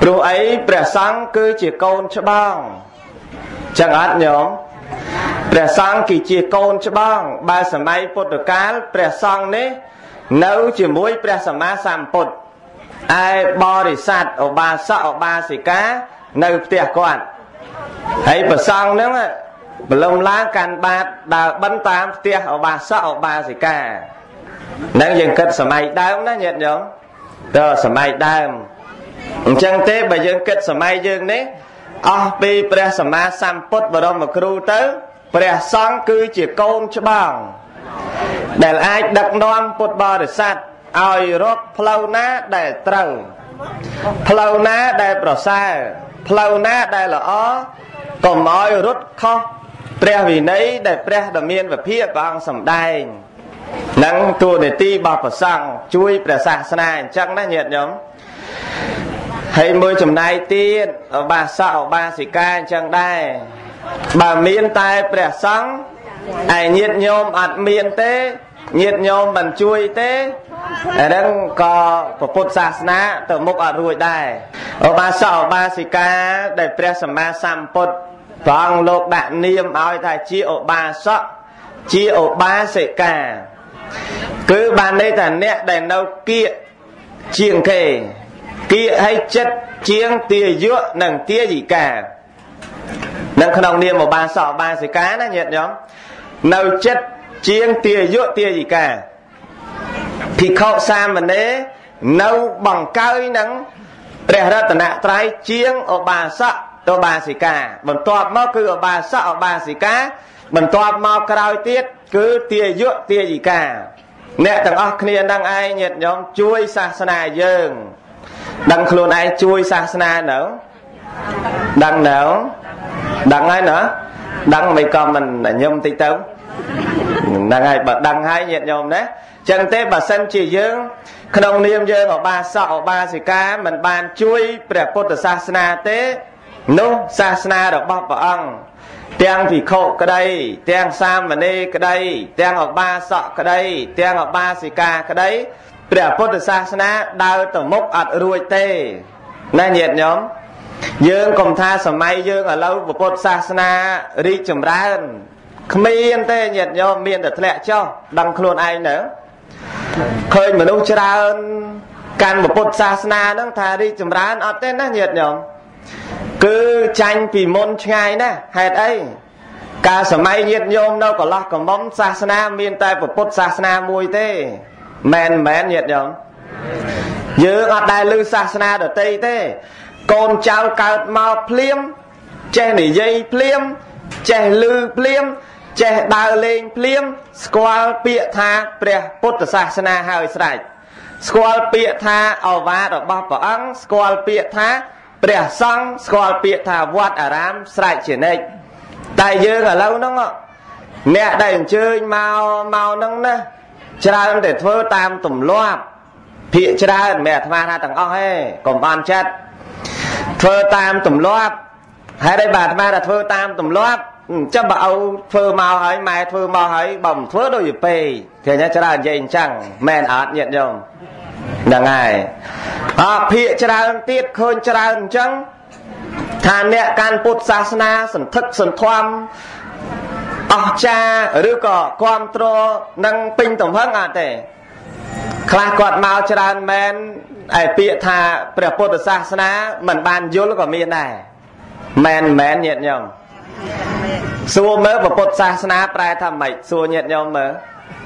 ព្រោះអីព្រះសង្ឃគឺជាកូនច្បងចឹងអត់ញោមព្រះសង្ឃគឺជាកូនច្បងបើសម័យពុទ្ធកាលព្រះសង្ឃនេះនៅជាមួយព្រះសម្មាសម្ពុទ្ធឯបរិស័ទឧបាសកឧបាសិកានៅផ្ទះគាត់ហើយព្រះសង្ឃហ្នឹងប្រឡំឡើងកាន់បាតដើរបិណ្ឌតាមផ្ទះឧបាសកឧបាសិកាហ្នឹងយើងគិតសម័យដើមណាញាតិញោមតើសម័យដើមអញ្ចឹងទេបើយើងគិតសម័យយើងនេះអស់ពីព្រះសម្មាសម្ពុទ្ធបរមគ្រូទៅព្រះសង្ឃគឺជាកូនច្បងដែលអាចដឹកនាំពុទ្ធបរិស័ទឲ្យរកផ្លូវណាដែលត្រូវផ្លូវណាដែលប្រសើរផ្លូវណាដែលល្អកុំឲ្យរត់ខុសព្រះវិន័យដែលព្រះដ៏មានវិភាកព្រះអង្គសម្ដែងនឹងតួនាទីរបស់ព្រះសង្ឃជួយព្រះសាសនាអញ្ចឹងណាញាតិញោមហើយមួយចំណែកទៀតឧបាសកឧបាសិកាអញ្ចឹងដែរបើមានតែព្រះសង្ឃឯញាតិញោមអត់មានទេញាតិញោមមិនជួយទេអាហ្នឹងក៏ពុទ្ធសាសនាទៅមុខអត់រួចដែរឧបាសកឧបាសិកាដែលព្រះសម្មាសម្ពុទ្ធព្រះអង្គលោកដាក់នាមឲ្យថាជាឧបាសកជាឧបាសិកាគឺបានន័យថាអ្នកដែលនៅគៀកជាងគេគៀកឲ្យចិត្តជាងទាយុនិងទាយិកានៅក្នុងនាមឧបាសកឧបាសិកាណាញាតិញោមនៅចិត្តជាងទាយុទាយិកាភិក្ខុសាមណេរនៅបង្កើយនឹងព្រះរតនត្រ័យជាងឧបាសកឧបាសិកាបន្ទាប់មកគឺឧបាសកឧបាសិកាបន្ទាប់មកក្រោយទៀតគឺទាយុទាយិកាអ្នកទាំងអស់គ្នានឹងឯងញាតិញោមជួយសាសនាយើងដឹងខ្លួនឯងជួយសាសនានៅដឹងនៅដឹងហើយណាដឹងមិនក៏មិនញឹមតិចទៅហ្នឹងហើយបើដឹងហើយញាតិញោមណាចឹងទេបើសិនជាយើងក្នុងនាមយើងឧបាសកឧបាសិកាមិនបានជួយព្រះពុទ្ធសាសនាទេនោះសាសនារបស់ព្រះអង្គទាំងភិក្ខុក្តីទាំងសាមណេរក្តីទាំងឧបាសកក្តីទាំងឧបាសិកាក្តីព្រះពុទ្ធសាសនាដើរទៅមុខអត់រួចទេណាញាតិញោមយើងកុំថាសម័យយើងឥឡូវពុទ្ធសាសនារីកចម្រើនគ្មានទេញាតិញោមមានតែធ្លាក់ចុះដឹងខ្លួនឯងទៅឃើញមនុស្សច្រើនកាន់ពុទ្ធសាសនាហ្នឹងថារីកចម្រើនអត់ទេណាញាតិញោមគឺចាញ់ពីមុនឆ្ងាយណាស់ហេតុអីកាលសម័យញាតិញោមនៅកន្លោះកំមុំសាសនាមានតែពុទ្ធសាសនាមួយទេមែនញាតិញោមយើងអត់ដែលឮសាសនាដទៃទេកូនចៅកើតមកភ្លាមចេះនិយាយភ្លាមចេះឮភ្លាមចេះដើរលេងភ្លាមស្គាល់ពាក្យថាព្រះពុទ្ធសាសនាហើយស្រេចស្គាល់ពាក្យថាឱវាទរបស់ព្រះអង្គស្គាល់ពាក្យថាព្រះសង្ឃស្គាល់ពាក្យថាវត្តអារាមស្រេចជានិច្ចតែយើងឥឡូវហ្នឹងអ្នកដែលអញ្ជើញមកហ្នឹងណាច្រើនតែធ្វើតាមទម្លាប់ភាកច្រើនមិនអាត្មាថាទាំងអស់ទេកុំបានចិត្តធ្វើតាមទម្លាប់ហើយđấyបាទអាត្មាថាធ្វើតាមទម្លាប់ចាំបើឲ្យធ្វើមកហើយម៉ែធ្វើមកហើយបើមិនធ្វើដូចទៅពេកឃើញច្រើននិយាយអញ្ចឹងមែនអត់ញាតិញោមហ្នឹងហើយភាកច្រើនទៀតឃើញច្រើនអញ្ចឹងថាអ្នកកាន់ពុទ្ធសាសនាសន្ធឹកសន្ធាប់អស្ចារ្យឬក៏គាំទ្រនឹងពេញទំហឹងអត់ទេខ្លះគាត់មកច្រើនមែនឯពាក្យថាព្រះពុទ្ធសាសនាមិនបានយល់ក៏មានដែរមែនញាតិញោមសួរមើលពុទ្ធសាសនាប្រែថាម៉េចសួរញាតិញោមមើល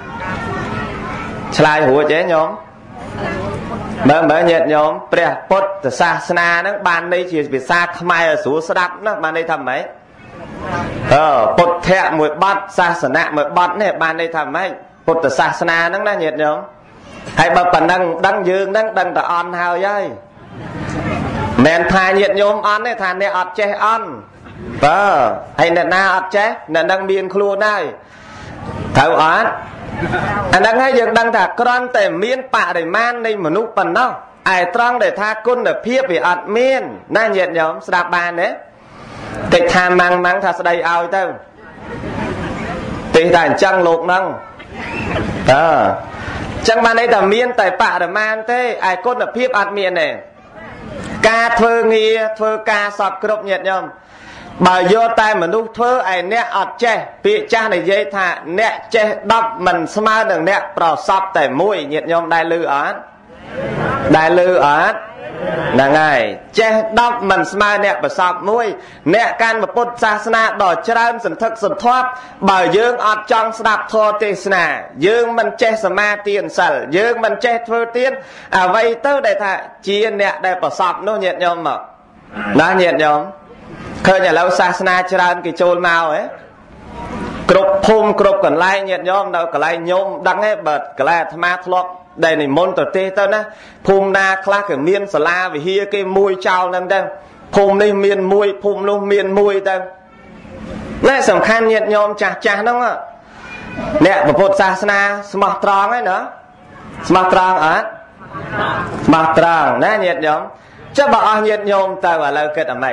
ឆ្លើយរួចទេញោមមើលញាតិញោមព្រះពុទ្ធសាសនាហ្នឹងបានន័យជាភាសាខ្មែរស្រួលស្ដាប់ណាបានន័យថាម៉េចពុទ្ធៈមួយបទសាសនាមួយបទនេះបានន័យថាម៉េចពុទ្ធសាសនាហ្នឹងណាញាតិញោមហើយបើប៉ុណ្ណឹងដឹងយើងហ្នឹងដឹងតែអន់ហើយមិនថាញាតិញោមអន់ទេថាអ្នកអត់ចេះអន់ហើយអ្នកណាអត់ចេះអ្នកនឹងមានខ្លួនហើយត្រូវអត់អាហ្នឹងហើយយើងដឹងថាគ្រាន់តែមានបរិមាណនៃមនុស្សប៉ុណ្ណោះឯត្រង់ដែលថាគុណភាពវាអត់មានណាញាតិញោមស្ដាប់បានទេតិចថាម៉ាំងថាស្ដីឲ្យទៅទេតែអញ្ចឹងលោកហ្នឹងចឹងបានន័យថាមានតែបរិមាណទេឯគុណភាពអត់មានទេការធ្វើងារធ្វើការសពគ្រប់ញាតិញោមបើយកតែមនុស្សធ្វើឯអ្នកអត់ចេះពាក្យចាស់និយាយថាអ្នកចេះ10មិនស្មើនឹងអ្នកប្រសពតែមួយញាតិញោមដែលឮអត់ដែលឮអត់ហ្នឹងហើយចេះ10មិនស្មើអ្នកប្រសពមួយអ្នកកាន់ពុទ្ធសាសនាដ៏ច្រើនសន្ធឹកសន្ធាប់បើយើងអត់ចង់ស្ដាប់ធម៌ទេសនាយើងមិនចេះសមាទានសិលយើងមិនចេះធ្វើទានអ្វីទៅដែលថាជាអ្នកដែលប្រសពនោះញាតិញោមមកណាញាតិញោមឃើញឥឡូវសាសនាច្រើនគេចូលមកហ៎គ្រប់ភូមិគ្រប់កន្លែងញាតិញោមនៅកន្លែងញោមដឹងទេបើកន្លែងអាត្មាធ្លាប់ដែលនិមន្តទៅទេទៅណាភូមិណាខ្លះក៏មានសាលាវិហារគេមួយចោលហ្នឹងទៅភូមិនេះមានមួយភូមិនោះមានមួយទៅណែសំខាន់ញាតិញោមចាស់ចាស់ហ្នឹងអ្នកពុទ្ធសាសនាស្មោះត្រង់ហើយណាស្មោះត្រង់អត់ស្មោះត្រង់ណាញាតិញោមចុះបើអស់ញាតិញោមទៅឥឡូវគិតអាម៉េច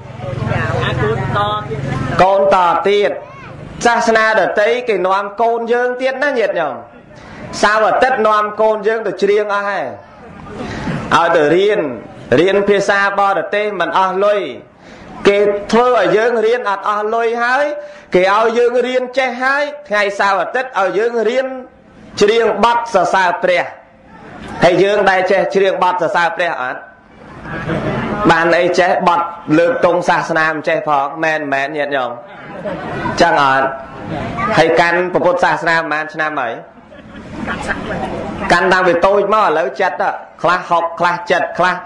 កូនតទៀតសាសនាដតីគេនាំកូនយើងទៀតណាញាតិញោមសៅរ៍អាទិត្យនាំកូនយើងទៅច្រៀងអស់ហើយឲ្យទៅរៀនភាសាបរទេសមិនអស់លុយគេធ្វើឲ្យយើងរៀនអត់អស់លុយហើយគេឲ្យយើងរៀនចេះហើយថ្ងៃសៅរ៍អាទិត្យឲ្យយើងរៀនច្រៀងបទសរសើរព្រះហើយយើងដែលចេះច្រៀងបទសរសើរព្រះអត់បានអីចេះបទលើកទងសាសនាមិនចេះផងមែនញាតិញោមចឹងអត់ហើយកាន់ពុទ្ធសាសនាប្រហែលឆ្នាំហើយកាន់តាំងពីតូចមកឥឡូវចិត្តខ្លះ60ខ្លះ70ខ្លះ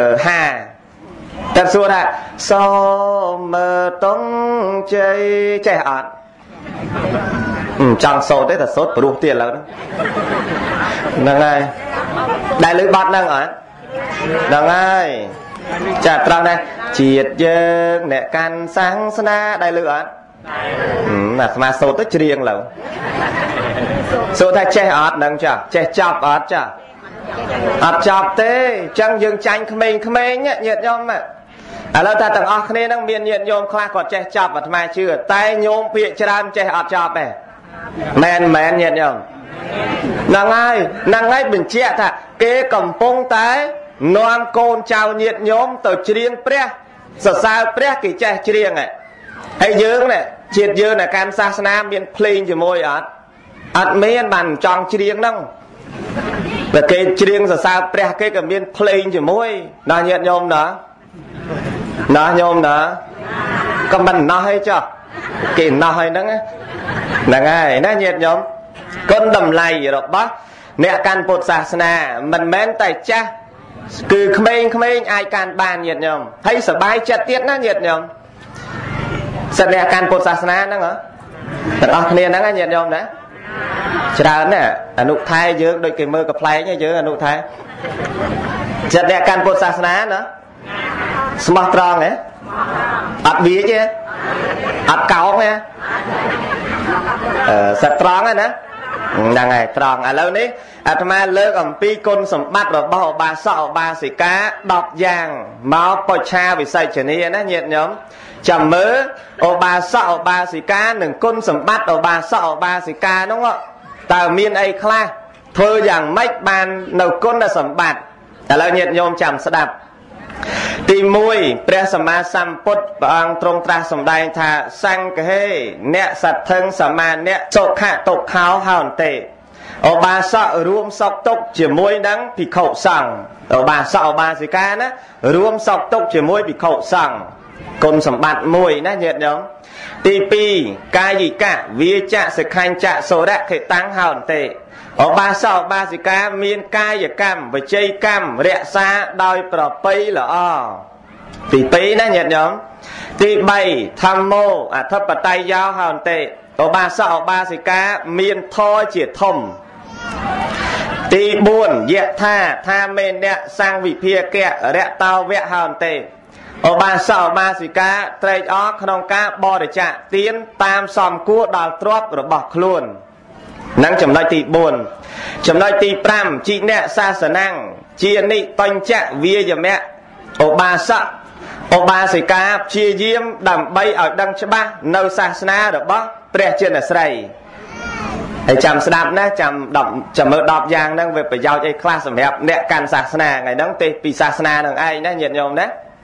50តែសួរថាសូមតុងជ័យចេះអត់ចង់សូត្រទេតែសូត្រព្រោះទៀតឥឡូវហ្នឹងហើយដែលលើបាត់ហ្នឹងអត់ហ្នឹងហើយចាត្រង់ដែរជាតិយើងអ្នកកាន់សាសនាដែលលើអត់អាស្មាសូត្រទៅច្រៀងឡើយសូត្រថាចេះអត់ហ្នឹងចាចេះចប់អត់ចាអត់ចប់ទេអញ្ចឹងយើងចាញ់ក្មេងៗញាតិញោមឥឡូវថាទាំងអស់គ្នាហ្នឹងមានញាតិញោមខ្លះគាត់ចេះចប់អាត្មាជឿតែញោមភាគច្រើនចេះអត់ចប់ទេមែនញាតិញោមហ្នឹងហើយបញ្ជាក់ថាគេកំពុងតែនាំកូនចៅញាតិញោមទៅច្រៀងព្រះសរសើរព្រះគេចេះច្រៀងហើយយើងនេះជាតិយើងនៅកាន់សាសនាមានភ្លេងជាមួយអត់មានបានចង់ច្រៀងហ្នឹងតែគេច្រៀងសរសើរព្រះគេក៏មានភ្លេងជាមួយណាញាតិញោមណាញោមណាក៏មិនណោះអីចុះគេណោះហើយហ្នឹងហើយណាញាតិញោមគុណតម្លៃរបស់អ្នកកាន់ពុទ្ធសាសនាមិនមែនតែចាស់គឺក្មេងអាចកាន់បានញាតិញោមហើយសប្បាយចិត្តទៀតណាញាតិញោមសិនអ្នកកាន់ពុទ្ធសាសនាហ្នឹងទាំងអស់គ្នាហ្នឹងញាតិញោមណាច្រើនណាស់អនុថែយើងដូចគេមើលកផ្លែងយើងអនុថែចិត្តអ្នកកាន់ពុទ្ធសាសនាណាស្មោះត្រង់ហ៎អត់វាទេអត់កោងទេសិតត្រង់ហ្នឹងណាហ្នឹងហើយត្រង់ឥឡូវនេះអាត្មាលើកអំពីគុណសម្បត្តិរបស់ឧបាសកឧបាសិកា10យ៉ាងមកបច្ឆាវិស័យជនីណាញាតិញោមចាំមើលឧបាសកឧបាសិកានិងគុណសម្បត្តិឧបាសកឧបាសិកានោះតើមានអីខ្លះធ្វើយ៉ាងម៉េចបាននៅគុណសម្បត្តិឥឡូវញាតិញោមចាំស្ដាប់ទី1ព្រះសម្មាសម្ពុទ្ធព្រះអង្គទ្រង់ត្រាស់សម្ដែងថាសង្ឃហេអ្នកសទ្ធិងសមាអ្នកសុខៈទុក្ខោហោន្តិឧបាសករួមសុខទុក្ខជាមួយនឹងភិក្ខុសង្ឃឧបាសកឧបាសិកាណារួមសុខទុក្ខជាមួយភិក្ខុសង្ឃគុណសម្បត្តិមួយណាញាតិញោមទី2កាយិកៈវាចៈសិក្ខញ្ចៈសុរៈខេតាំងហោន្តិឧបាសកឧបាសិកាមានកាយកម្មវចីកម្មរក្សាដោយប្រពៃល្អទី2ណាញាតិញោមទី3ធម្មោអធិបតេយោហោន្តិឧបាសកឧបាសិកាមានធម៌ជាធំទី4យៈថាមេអ្នកសង្ឃវិភាកៈរតោវៈហោន្តិឧបាសកឧបាសិកាត្រេកអរក្នុងការបរិច្ចាគទានតាមសមគួរដល់ទ្រព្យរបស់ខ្លួននឹងចំណុចទី4ចំណុចទី5ជីអ្នកសាសនាជានិបញ្ចវាយមៈឧបាសកឧបាសិកាព្យាយាមដើម្បីឲ្យដឹងច្បាស់នៅសាសនារបស់ព្រះជាអ្នកស្រីហើយចាំស្ដាប់ណាចាំមើល10យ៉ាងហ្នឹងវាប្រយោជន៍អីខ្លះសម្រាប់អ្នកកាន់សាសនាថ្ងៃហ្នឹងទេពីសាសនានឹងឯងណាញាតិញោមណា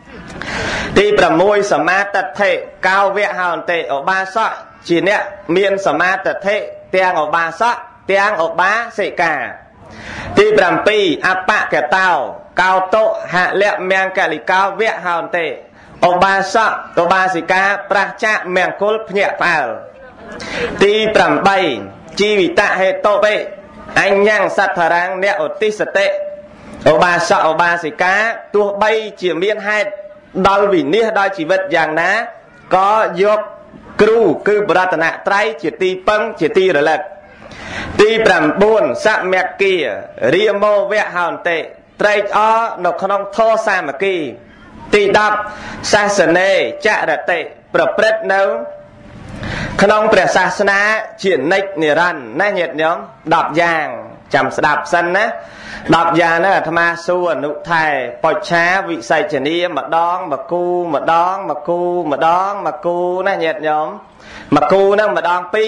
ទី6សមាទិដ្ឋិកោវៈហន្តិឧបាសកជាអ្នកមានសមាទិដ្ឋិទាំងឧបាសកទាំងឧបាសិកាទី7អបកតោកោតុហលៈមង្គលិកោវៈហន្តិឧបាសកឧបាសិកាប្រះចាកមង្គលភ្ញាក់ផ្អើលទី8ជីវិតហេតុបេអញ្ញੰសទ្ធរាំងអ្នកឧទ្ទិសតិឧបាសកឧបាសិកាទោះបីជាមានហេតុដល់វិនិច្ឆ័យដល់ជីវិតយ៉ាងណាក៏យកគ្រូគឺបរតនត្រ័យជាទីពឹងជាទីរលឹកទី9សមគ្គារាមោវៈហន្តិត្រេកអរនៅក្នុងធម៌សាមគ្គីទី10សាសនេចរតិប្រព្រឹត្តនៅក្នុងព្រះសាសនាជានិច្ចនិរន្តរ៍ណាញាតិញោម10យ៉ាងចាំស្ដាប់សិនណា10យ៉ាងហ្នឹងអាត្មាសួរអនុថែបច្ឆាវិស័យជនីម្ដងមកគូម្ដងមកគូម្ដងមកគូណាញាតិញោមមកគូហ្នឹងម្ដង2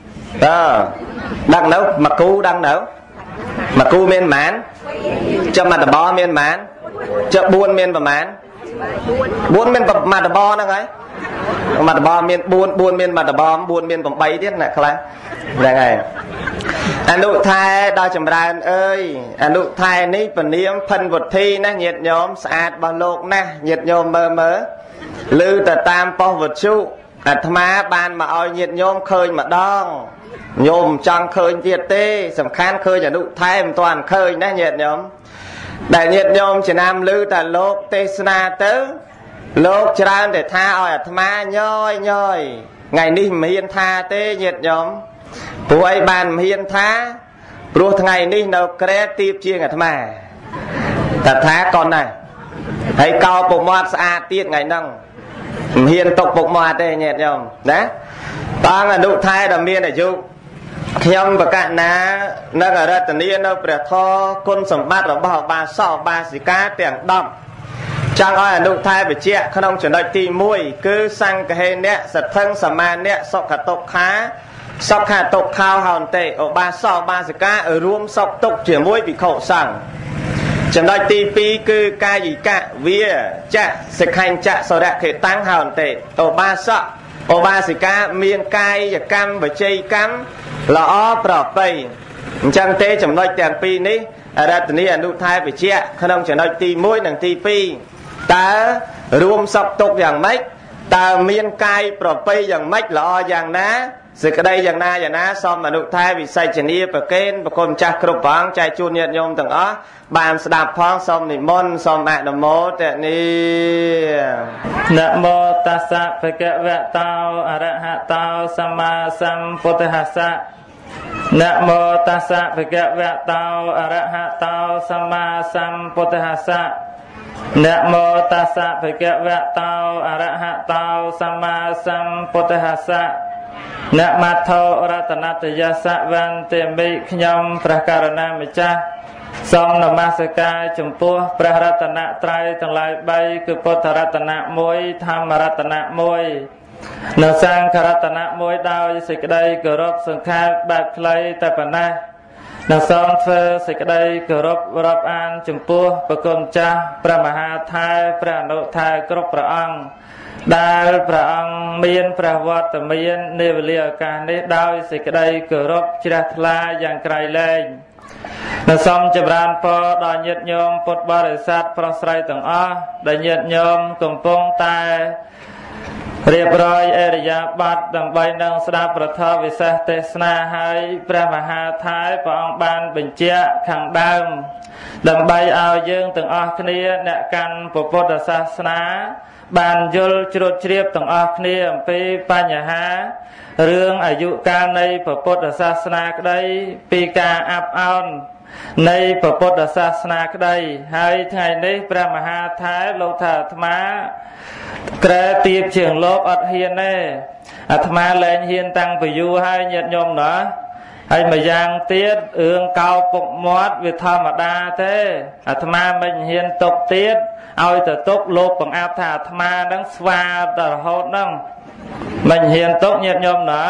ដឹងនៅមកគូដឹងនៅមកគូមានប៉ុន្មានចាំមកតបមានប៉ុន្មានចាំ4មានប៉ុន្មាន4មានមកតបហ្នឹងហើយមកតបមាន4មានមកតប4មាន8ទៀតណាខ្លះហ្នឹងហើយអនុថែដល់ចម្រើនអើយអនុថែនេះពនាមភិនវុធីណាញាតិញោមស្អាតរបស់លោកណាស់ញាតិញោមមើលឮទៅតាមប៉ុស្តិ៍វិទ្យុអាត្មាបានមកឲ្យញាតិញោមឃើញម្ដងញោមចង់ឃើញទៀតទេសំខាន់ឃើញអនុថែមិនទាន់ឃើញណាញាតិញោមដែលញាតិញោមចំណាំឮតែលោកទេសនាទៅលោកច្រើនតែថាឲ្យអាត្មាញយថ្ងៃនេះមិនហ៊ានថាទេញាតិញោមព្រោះអីបានមិនហ៊ានថាព្រោះថ្ងៃនេះនៅក្រែទៀបជាងអាត្មាតថាកូនណាហើយកោពុកមាត់ស្អាតទៀតថ្ងៃហ្នឹងមិនហ៊ានຕົកពុកមាត់ទេញាតិញោមណាតាំងអនុថែដែលមានអាយុខ្ញុំបកណានឹងរតនានៅព្រះធម៌គុណសម្បត្តិរបស់ឧបាសកឧបាសិកាទាំង10ចង់ឲ្យអនុថែបច្ចៈក្នុងចំណុចទី1គឺសង្ឃហេណៈសទ្ធិសមានៈសុខតុក្ខាសុខតុក្ខោហន្តិឧបាសកឧបាសិការួមសុខទុក្ខជាមួយភិក្ខុសង្ឃចំណុចទី2គឺកាយិកៈវាចៈសិក្ខញ្ចៈសរៈខេតាំងហន្តិឧបាសកឧបាសិកាមានកាយកម្មវចីកម្មល្អប្រពៃអញ្ចឹងទេចំណុចទាំងពីរនេះរតនីអនុថែបច្ចៈក្នុងចំណុចទី1និងទី2តើរួមសុខទុក្ខយ៉ាងម៉េចតើមានកាយប្រពៃយ៉ាងម៉េចល្អយ៉ាងណាសេចក្តីយ៉ាងណាសូមអនុថែវិស័យជនីប្រកេនប្រគុណម្ចាស់គ្រប់ព្រះអង្គចែកជូនញាតិញោមទាំងអស់បានស្ដាប់ផងសូមនិមន្តសូមអនុមោទនាណាមោតាសៈភគវតោអរហតោសម្មាសម្ពុទ្ធស្សៈណាមោតាសៈភគវតោអរហតោសម្មាសម្ពុទ្ធស្សៈណាមោតាសៈភគវតោអរហតោសម្មាសម្ពុទ្ធស្សៈអ្នកមត្ថោរតនតយសវន្តិមិខ្ញុំព្រះករុណាម្ចាស់សូមនមស្ការចំពោះព្រះរតនត្រ័យទាំងឡាយ3គឺពុទ្ធរតនៈ1ធម្មរតនៈ1និងសង្ឃរតនៈ1ដោយសេចក្តីគោរពសង្ខេបបែបខ្លីតែប៉ុណ្ណេះនិងសូមធ្វើសេចក្តីគោរពរាប់អានចំពោះព្រះគុណចាស់ព្រះមហាថែព្រះអនុថែគ្រប់ព្រះអង្គដែលព្រះអង្គមានព្រះវត្តមាននាវេលាឱកាសនេះដោយសេចក្តីគោរពជ្រះថ្លាយ៉ាងក្រៃលែងនិងសូមចម្រើនពរដល់ញាតិញោមពុទ្ធបរិស័ទប្រុសស្រីទាំងអស់ដែលញាតិញោមកំពុងតែរៀបរយអរិយាប័ត្រដើម្បីនឹងស្ដាប់ប្រធមវិសេសទេសនាហើយព្រះមហាថែព្រះអង្គបានបញ្ជាក់ខាងដើមដើម្បីឲ្យយើងទាំងអស់គ្នាអ្នកកាន់ពុទ្ធសាសនាបានយល់ជ្រាបជ្រាបទាំងអស់គ្នាអំពីបញ្ហារឿងអាយុកាលនៃពុទ្ធសាសនាក្តីពីការអាប់អោននៃពុទ្ធសាសនាក្តីហើយថ្ងៃនេះព្រះមហាថែលោកថាអាត្មាក្រែទៀបជាងលោកអត់ហ៊ានទេអាត្មាលែងហ៊ានតាំងពីយូរហើយញាតិញោមណាហើយម្យ៉ាងទៀតរឿងកោពុកមាត់វាធម្មតាទេអាត្មាមិនហ៊ានຕົកទៀតឲ្យទៅຕົកលោកបង្អាប់ថាអាត្មានឹងស្វាតរហូតហ្នឹងមិនហ៊ានຕົកញាតិញោមណា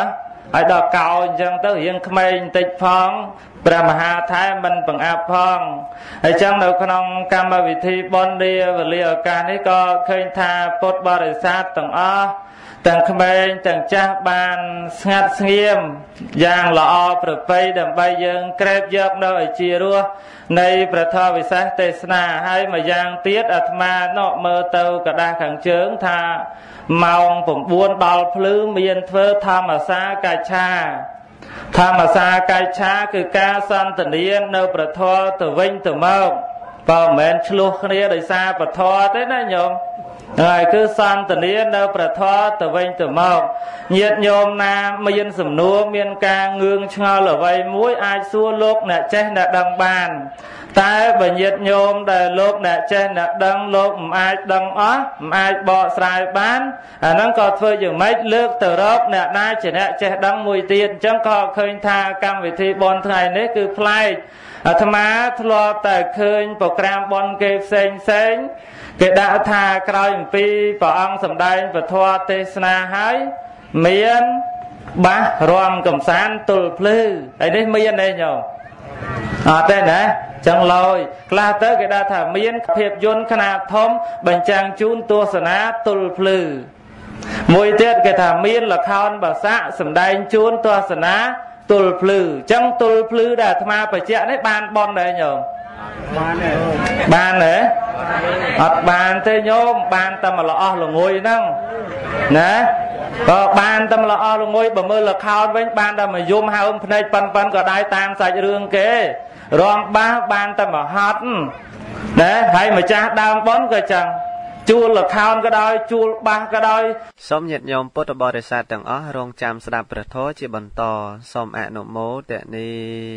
ហើយដល់កោអញ្ចឹងទៅរៀងក្មេងបន្តិចផងព្រះមហាថែមិនបង្អាប់ផងហើយចឹងនៅក្នុងកម្មវិធីបុណ្យនាវេលាឱកាសនេះក៏ឃើញថាពុទ្ធបរិស័ទទាំងអស់ទាំងក្មេងទាំងចាស់បានស្ងាត់ស្ងៀមយ៉ាងល្អប្រពៃដើម្បីយើងក្រេបយកនៅឲ្យជារសនៃព្រះធម៌វិសេសទេសនាហើយមួយយ៉ាងទៀតអាត្មានោះមើលទៅกระดาษខាងជើងថាម៉ោង9ដល់ភ្លឺមានធ្វើធម្មសាកាច្ឆាធម្មសាកាច្ឆាគឺការសន្ទនានៅព្រះធម៌ទៅវិញទៅមកបើមិនមែនឆ្លោះគ្នាដោយសារព្រះធម៌ទេណាញោមហើយគឺសន្ទនានៅព្រះធម៌ទៅវិញទៅមកញាតិញោមណាមានសំណួរមានការងឿងឆ្ងល់អ្វីមួយអាចសួរលោកអ្នកចេះអ្នកដឹងបានតែបើញាតិញោមដែលលោកអ្នកចេះអ្នកដឹងលោកមិនអាចដឹងអស់មិនអាចបកស្រាយបានអាហ្នឹងក៏ធ្វើយ៉ាងម៉េចលើកទៅរកអ្នកណាជាអ្នកចេះដឹងមួយទៀតអញ្ចឹងក៏ឃើញថាកម្មវិធីបុណ្យថ្ងៃនេះគឺប្លែកអាត្មាធ្លាប់តែឃើញប្រូក្រាមបុណ្យគេផ្សេងគេដាក់ថាក្រោយអំពីព្រះអង្គសម្ដែងពធទេសនាហើយមានបាសរំកំសាន្តទល់ភ្លឺហើយនេះមានទេញោមអត់ទេណាចឹងឡើយខ្លះទៅគេដាក់ថាមានភាពយន្តខ្នាតធំបញ្ចាំងជូនទស្សនាទល់ភ្លឺមួយទៀតគេថាមានល្ខោនបាសាក់សម្ដែងជូនទស្សនាទល់ភ្លឺចឹងទល់ភ្លឺដែលអាត្មាបញ្ជាក់នេះបានបន់ដែរញោមបានទេអត់បានទេញោមបានតែម្លអស់ល្ងុយហ្នឹងណាក៏បានតែម្លអស់ល្ងុយបើមើលល្ខោនវិញបានតែមួយយំហើមភ្នែកប៉ិនក៏ដែរតាមសាច់រឿងគេរំបាសបានតែមហត់ណាហើយម្ចាស់ដើមបុណ្យក៏ចឹងជួលល្ខោនក៏ដោយជួលបាសក៏ដោយសូមញាតិញោមពុទ្ធបរិស័ទទាំងអស់រងចាំស្ដាប់ព្រះធម៌ជាបន្តសូមអនុមោទនា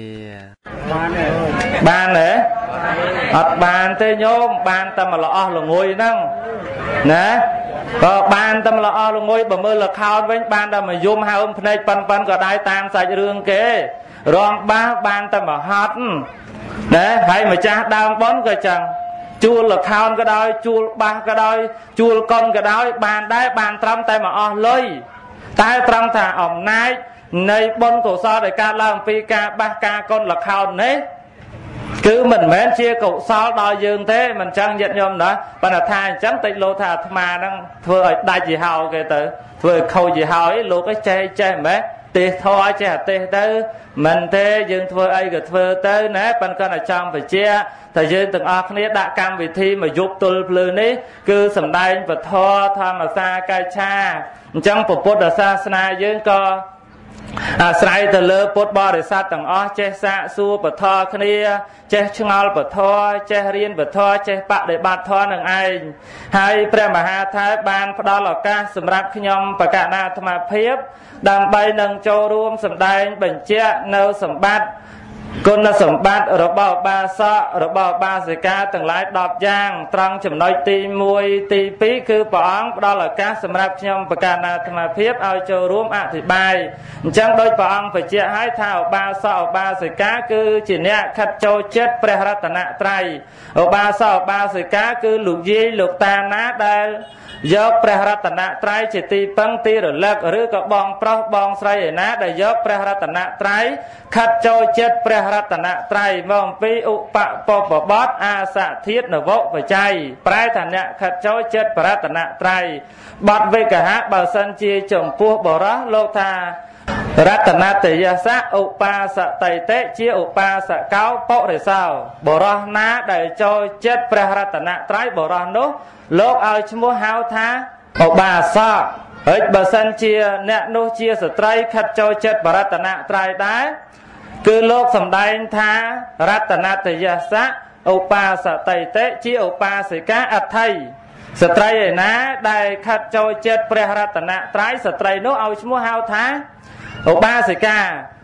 បានទេអត់បានទេញោមបានតែម្លអស់ល្ងុយហ្នឹងណាក៏បានតែម្លអស់ល្ងុយបើមើលល្ខោនវិញបានតែមួយយំហើមភ្នែកប៉ិនក៏ដែរតាមសាច់រឿងគេរំបាសបានតែមហត់ណាហើយម្ចាស់ដើមបុណ្យក៏ចឹងជួលល្ខោនក៏ដោយជួលបាសក៏ដោយជួលកុនក៏ដោយបានដែរបានត្រឹមតែមកអស់លុយតែត្រង់ថាអំណាចនៃបុណ្យកុសលដែលកើតឡើងពីការបាសការកុនល្ខោននេះគឺមិនមែនជាកុសលដល់យើងទេមិនចឹងញាតិញោមណាប៉ុន្តែថាអញ្ចឹងតិចលោថាអាត្មាហ្នឹងធ្វើឲ្យដាច់យីហោគេទៅធ្វើឲ្យខូចយីហោឯលោកឯងចេះម៉េចទេសធរចេះអាទេសទៅមិនទេយើងធ្វើអីក៏ធ្វើទៅណាប៉ុន្តែគាត់តែចង់បញ្ជាក់តែយើងទាំងអស់គ្នាដាក់កម្មវិធីមកយប់ទល់ភ្លឺនេះគឺសម្ដែងពធធម្មសាកាច្ឆាអញ្ចឹងពុទ្ធសាសនាយើងក៏អាស្រ័យទៅលើពុទ្ធបរិស័ទទាំងអស់ចេះសាកសួរពធគ្នាចេះឆ្ងល់ពធចេះរៀនពធចេះបដិបត្តិធម៌នឹងឯងហើយព្រះមហាថេរបានផ្ដល់ឱកាសសម្រាប់ខ្ញុំបកណាអាត្មាភាពដើម្បីនឹងចូលរួមសម្ដែងបញ្ជាក់នៅសម្បត្តិគុណសម្បត្តិរបស់ឧបាសករបស់ឧបាសិកាទាំងឡាយ10យ៉ាងត្រង់ចំណុចទី1ទី2គឺព្រះអង្គផ្ដល់ឱកាសសម្រាប់ខ្ញុំបកណាអាត្មាភាពឲ្យចូលរួមអធិប្បាយអញ្ចឹងដោយព្រះអង្គបញ្ជាក់ឲ្យថាឧបាសកឧបាសិកាគឺជាអ្នកខិតចូលចិត្តព្រះរតនត្រ័យឧបាសកឧបាសិកាគឺលោកយាយលោកតាណាដែលយកព្រះរតនត្រ័យជាទីពឹងទីរលឹកឬក៏បងប្រុសបងស្រីឯណាដែលយកព្រះរតនត្រ័យខិតចូលចិត្តព្រះរតនត្រ័យមកអំពីឧបពពបតអាសធាតុនវបច្ច័យប្រែថាអ្នកខិតចូលចិត្តព្រះរតនត្រ័យបទវិកហៈបើសិនជាចំពោះបរោះលោកថារតនតយសៈឧបាសតិតិជាឧបាសកោបរិសោបរោះណាដែលចូលចិត្តព្រះរតនត្រ័យបរោះនោះលោកឲ្យឈ្មោះហៅថាឧបាសកហើយបើសិនជាអ្នកនោះជាស្ត្រីខិតចូលចិត្តបរតនត្រ័យដែរគឺលោកសម្ដែងថារតនតយសៈឧបាសតិតិជាឧបាសិកាអត្ថ័យស្ត្រីឯណាដែលខិតចូលចិត្តព្រះរតនត្រ័យស្ត្រីនោះឲ្យឈ្មោះហៅថាឧបាសិកា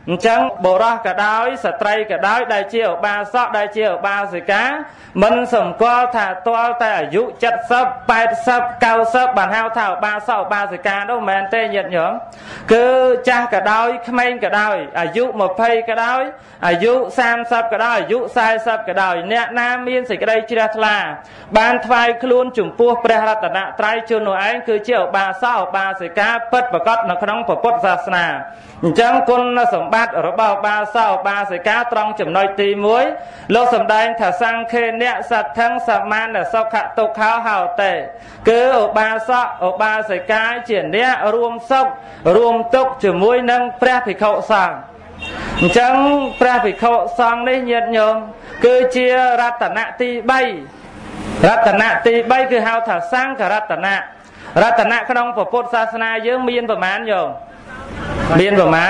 ចឹងបុរសក៏ដោយស្ត្រីក៏ដោយដែលជាឧបាសកដែលជាឧបាសិកាមិនសម្គាល់ថាទាល់តែអាយុ70 80 90បានហៅថាឧបាសកឧបាសិកានោះមិនមែនទេញាតិញោមគឺចាស់ក៏ដោយក្មេងក៏ដោយអាយុ20ក៏ដោយអាយុ30ក៏ដោយអាយុ40ក៏ដោយអ្នកណាមានសេចក្តីជ្រះថ្លាបានថ្វាយខ្លួនចំពោះព្រះរតនត្រ័យជននោះឯងគឺជាឧបាសកឧបាសិកាពិតប្រាកដនៅក្នុងពុទ្ធសាសនាអញ្ចឹងគុណសម្បត្តិរបស់ឧបាសកឧបាសិកាត្រង់ចំណុចទី1លោកសម្ដែងថាសង្ឃេនៈសទ្ធិសមានសុខទុក្ខហោតេគឺឧបាសកឧបាសិកាជាអ្នករួមសុខរួមទុក្ខជាមួយនឹងព្រះភិក្ខុសង្ឃអញ្ចឹងព្រះភិក្ខុសង្ឃនេះញាតិញោមគឺជារតនៈទី3រតនៈទី3គឺហៅថាសង្ឃរតនៈរតនៈក្នុងពុទ្ធសាសនាយើងមានប្រមាណញោមមានប្រមាណ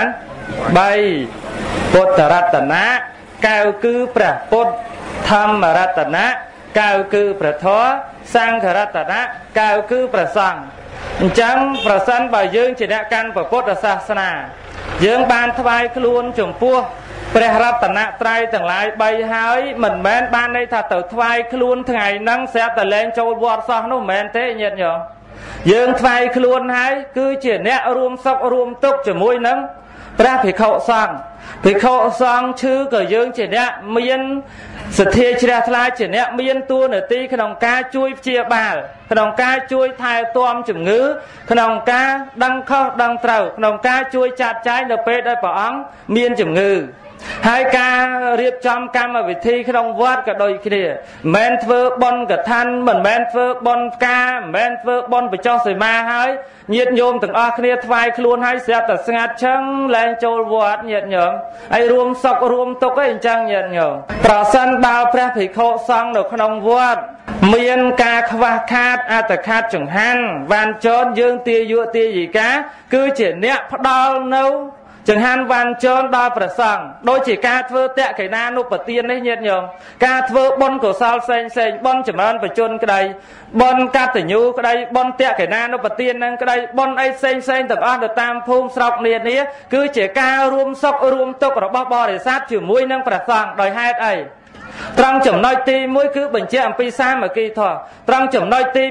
3ពុទ្ធរតនៈកៅគឺព្រះពុទ្ធធម្មរតនៈកៅគឺព្រះធម៌សង្ឃរតនៈកៅគឺព្រះសង្ឃអញ្ចឹងប្រសិនបើយើងជាអ្នកកាន់ពុទ្ធសាសនាយើងបានថ្វាយខ្លួនចំពោះព្រះរតនត្រ័យទាំងឡាយ3ហើយមិនមែនបានន័យថាទៅថ្វាយខ្លួនថ្ងៃហ្នឹងស្រាប់តែលែងចូលវត្តសោះនោះមិនមែនទេញាតិញោមយើងថ្វាយខ្លួនហើយគឺជាអ្នករួមសុខរួមទុក្ខជាមួយនឹងព្រះភិក្ខុសង្ឃភិក្ខុសង្ឃឈឺក៏យើងជាអ្នកមានសទ្ធាជ្រះថ្លាជាអ្នកមានតួនាទីក្នុងការជួយព្យាបាលក្នុងការជួយថែទាំជំងឺក្នុងការដឹងខុសដឹងត្រូវក្នុងការជួយចាត់ចែងនៅពេលដែលព្រះអង្គមានជំងឺហើយការរៀបចំកម្មវិធីក្នុងវត្តក៏ដូចគ្នាមិនមែនធ្វើបុណ្យកឋិនមិនមែនធ្វើបុណ្យផ្កាមិនមែនធ្វើបុណ្យបញ្ចុះសីមាហើយញាតិញោមទាំងអស់គ្នាថ្វាយខ្លួនហើយស្រាប់តែស្ងាត់ឈឹងលែងចូលវត្តញាតិញោមហើយរួមសុខរួមទុក្ខអីអញ្ចឹងញាតិញោមប្រសិនបើព្រះភិក្ខុសង្ឃនៅក្នុងវត្តមានការខ្វះខាតអត្តខាតចង្ហាន់វ៉ាន់ចនយើងទាយុទាយិកាគឺជាអ្នកផ្ដល់នៅចង្ហាន់វ៉ាន់ចនដល់ព្រះសង្ឃដូចជាការធ្វើតក្កិណានុបទាននេះញាតិញោមការធ្វើបុណ្យកុសលផ្សេងបុណ្យចម្រើនបជនក្តីបុណ្យកតញ្ញូក្តីបុណ្យតក្កិណានុបទាននឹងក្តីបុណ្យអីផ្សេងទាំងអស់ទៅតាមភូមិស្រុកនានាគឺជាការរួមសុខរួមទុក្ខរបស់បរិស័ទជាមួយនឹងព្រះសង្ឃដោយហេតុអីត្រង់ចំណុចទី1គឺបញ្ជាក់អំពីសាមគ្គីធម៌ត្រង់ចំណុចទី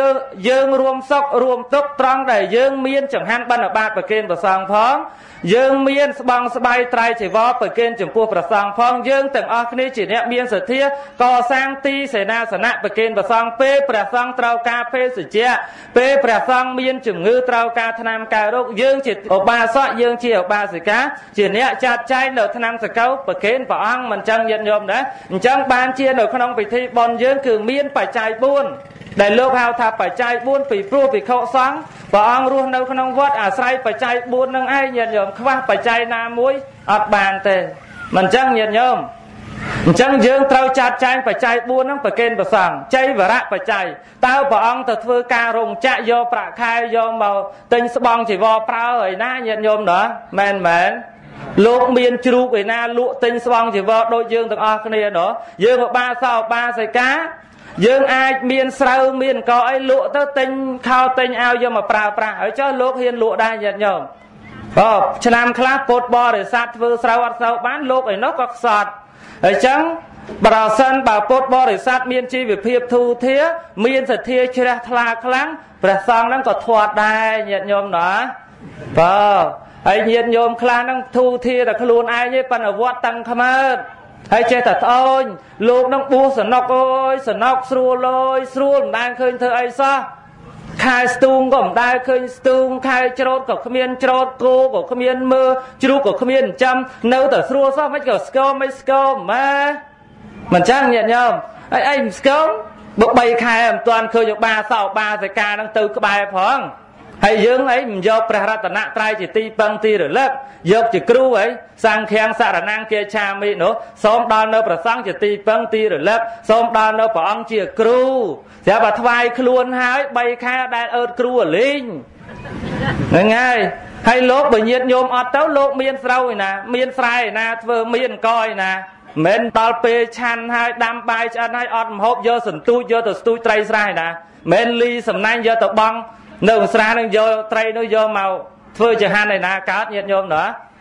2យើងរួមសុខរួមទុក្ខត្រង់ដែលយើងមានចង្ហាន់បិណ្ឌបាតប្រគេនព្រះសង្ឃផងយើងមានស្បង់ស្បៃត្រៃចីវរប្រគេនចំពោះព្រះសង្ឃផងយើងទាំងអស់គ្នាជាអ្នកមានសទ្ធាកសាងទីសេនាសនៈប្រគេនព្រះសង្ឃពេលព្រះសង្ឃត្រូវការភេសជ្ជៈពេលព្រះសង្ឃមានជំងឺត្រូវការថ្នាំកែរោគយើងជាឧបាសកយើងជាឧបាសិកាជាអ្នកចាត់ចែងនៅថ្នាំសកោប្រគេនព្រះអង្គមិនចឹងញាតិញោមណាអញ្ចឹងបានជានៅក្នុងពិធីបុណ្យយើងគឺមានបច្ច័យ4ដែលលោកហៅថាបច្ច័យ4ពីព្រោះភិក្ខុសង្ឃព្រះអង្គរស់នៅក្នុងវត្តអាស្រ័យបច្ច័យ4នឹងឯងញាតិញោមខ្វះបច្ច័យណាមួយអត់បានទេមិនចឹងញាតិញោមអញ្ចឹងយើងត្រូវចាត់ចែងបច្ច័យ4ហ្នឹងប្រគេនព្រះសង្ឃចៃវរៈបច្ច័យតើព្រះអង្គទៅធ្វើការរោងចក្រយកប្រាក់ខែយកមកទិញស្បង់ជីវរប្រើឯណាញាតិញោមណាមែនលោកមានជ្រូកឯណាលក់ទិញស្បង់ជីវរដូចយើងទាំងអស់គ្នាណោះយើងឧបាសកឧបាសិកាយើងអាចមានស្រូវមានកអីលក់ទៅទិញខោទិញអាវយកមកប្រើប្រាស់ហើយចុះលោកហ៊ានលក់ដែរញាតិញោមឆ្នាំខ្លះពុទ្ធបរិស័ទធ្វើស្រូវអត់ស្រូវបានលោកឯនោះក៏ខ្សត់ហើយចឹងប្រសិនបើពុទ្ធបរិស័ទមានជីវភាពធូរធារមានសទ្ធាជ្រះថ្លាខ្លាំងព្រះសង្ឃហ្នឹងក៏ធាត់ដែរញាតិញោមណាហើយញាតិញោមខ្លះហ្នឹងធូរធារតែខ្លួនឯងទេប៉ុន្តែវត្តតាំងខ្មើតហើយចេះតែត្អូញលោកនឹងបួសសណុកអើយសណុកស្រួលអើយស្រួលមិនដែលឃើញធ្វើអីសោះខែស្ទូងក៏មិនដែលឃើញស្ទូងខែច្រូតក៏គ្មានច្រូតគោក៏គ្មានមើជ្រូកក៏គ្មានចិញ្ចឹមនៅតែស្រួលសោះមិនក៏ស្គមមិនស្គមម៉ែមិនចឹងញាតិញោមអីមិនស្គមបើ3ខែមិនទាន់ឃើញឧបាសកឧបាសិកានឹងទៅក្បែរផងហើយយើងអីមិនយកព្រះរតនត្រ័យជាទីពឹងទីរលឹកយកជាគ្រូអីសង្ឃាំងសរណង្គាឆាមិនោះសូមដល់នៅព្រះសង្ឃជាទីពឹងទីរលឹកសូមដល់នៅព្រះអង្គជាគ្រូស្រាប់តែថ្វាយខ្លួនហើយ3ខែដែលអើតគ្រូលេងហ្នឹងហើយលោកបើញាតិញោមអត់ទៅលោកមានស្រូវឯណាមានស្រែឯណាធ្វើមានកឯណាមិនដល់ពេលឆាន់ហើយដាំបាយឆ្អិនហើយអត់ម្ហូបយកសន្ទូចយកទៅស្ទូចត្រីស្រែឯណាមិនលីសំណាញ់យកទៅបង់នៅស្រែនឹងយកត្រីនោះយកមកធ្វើចហានឯណាកើតញាតិញោមណា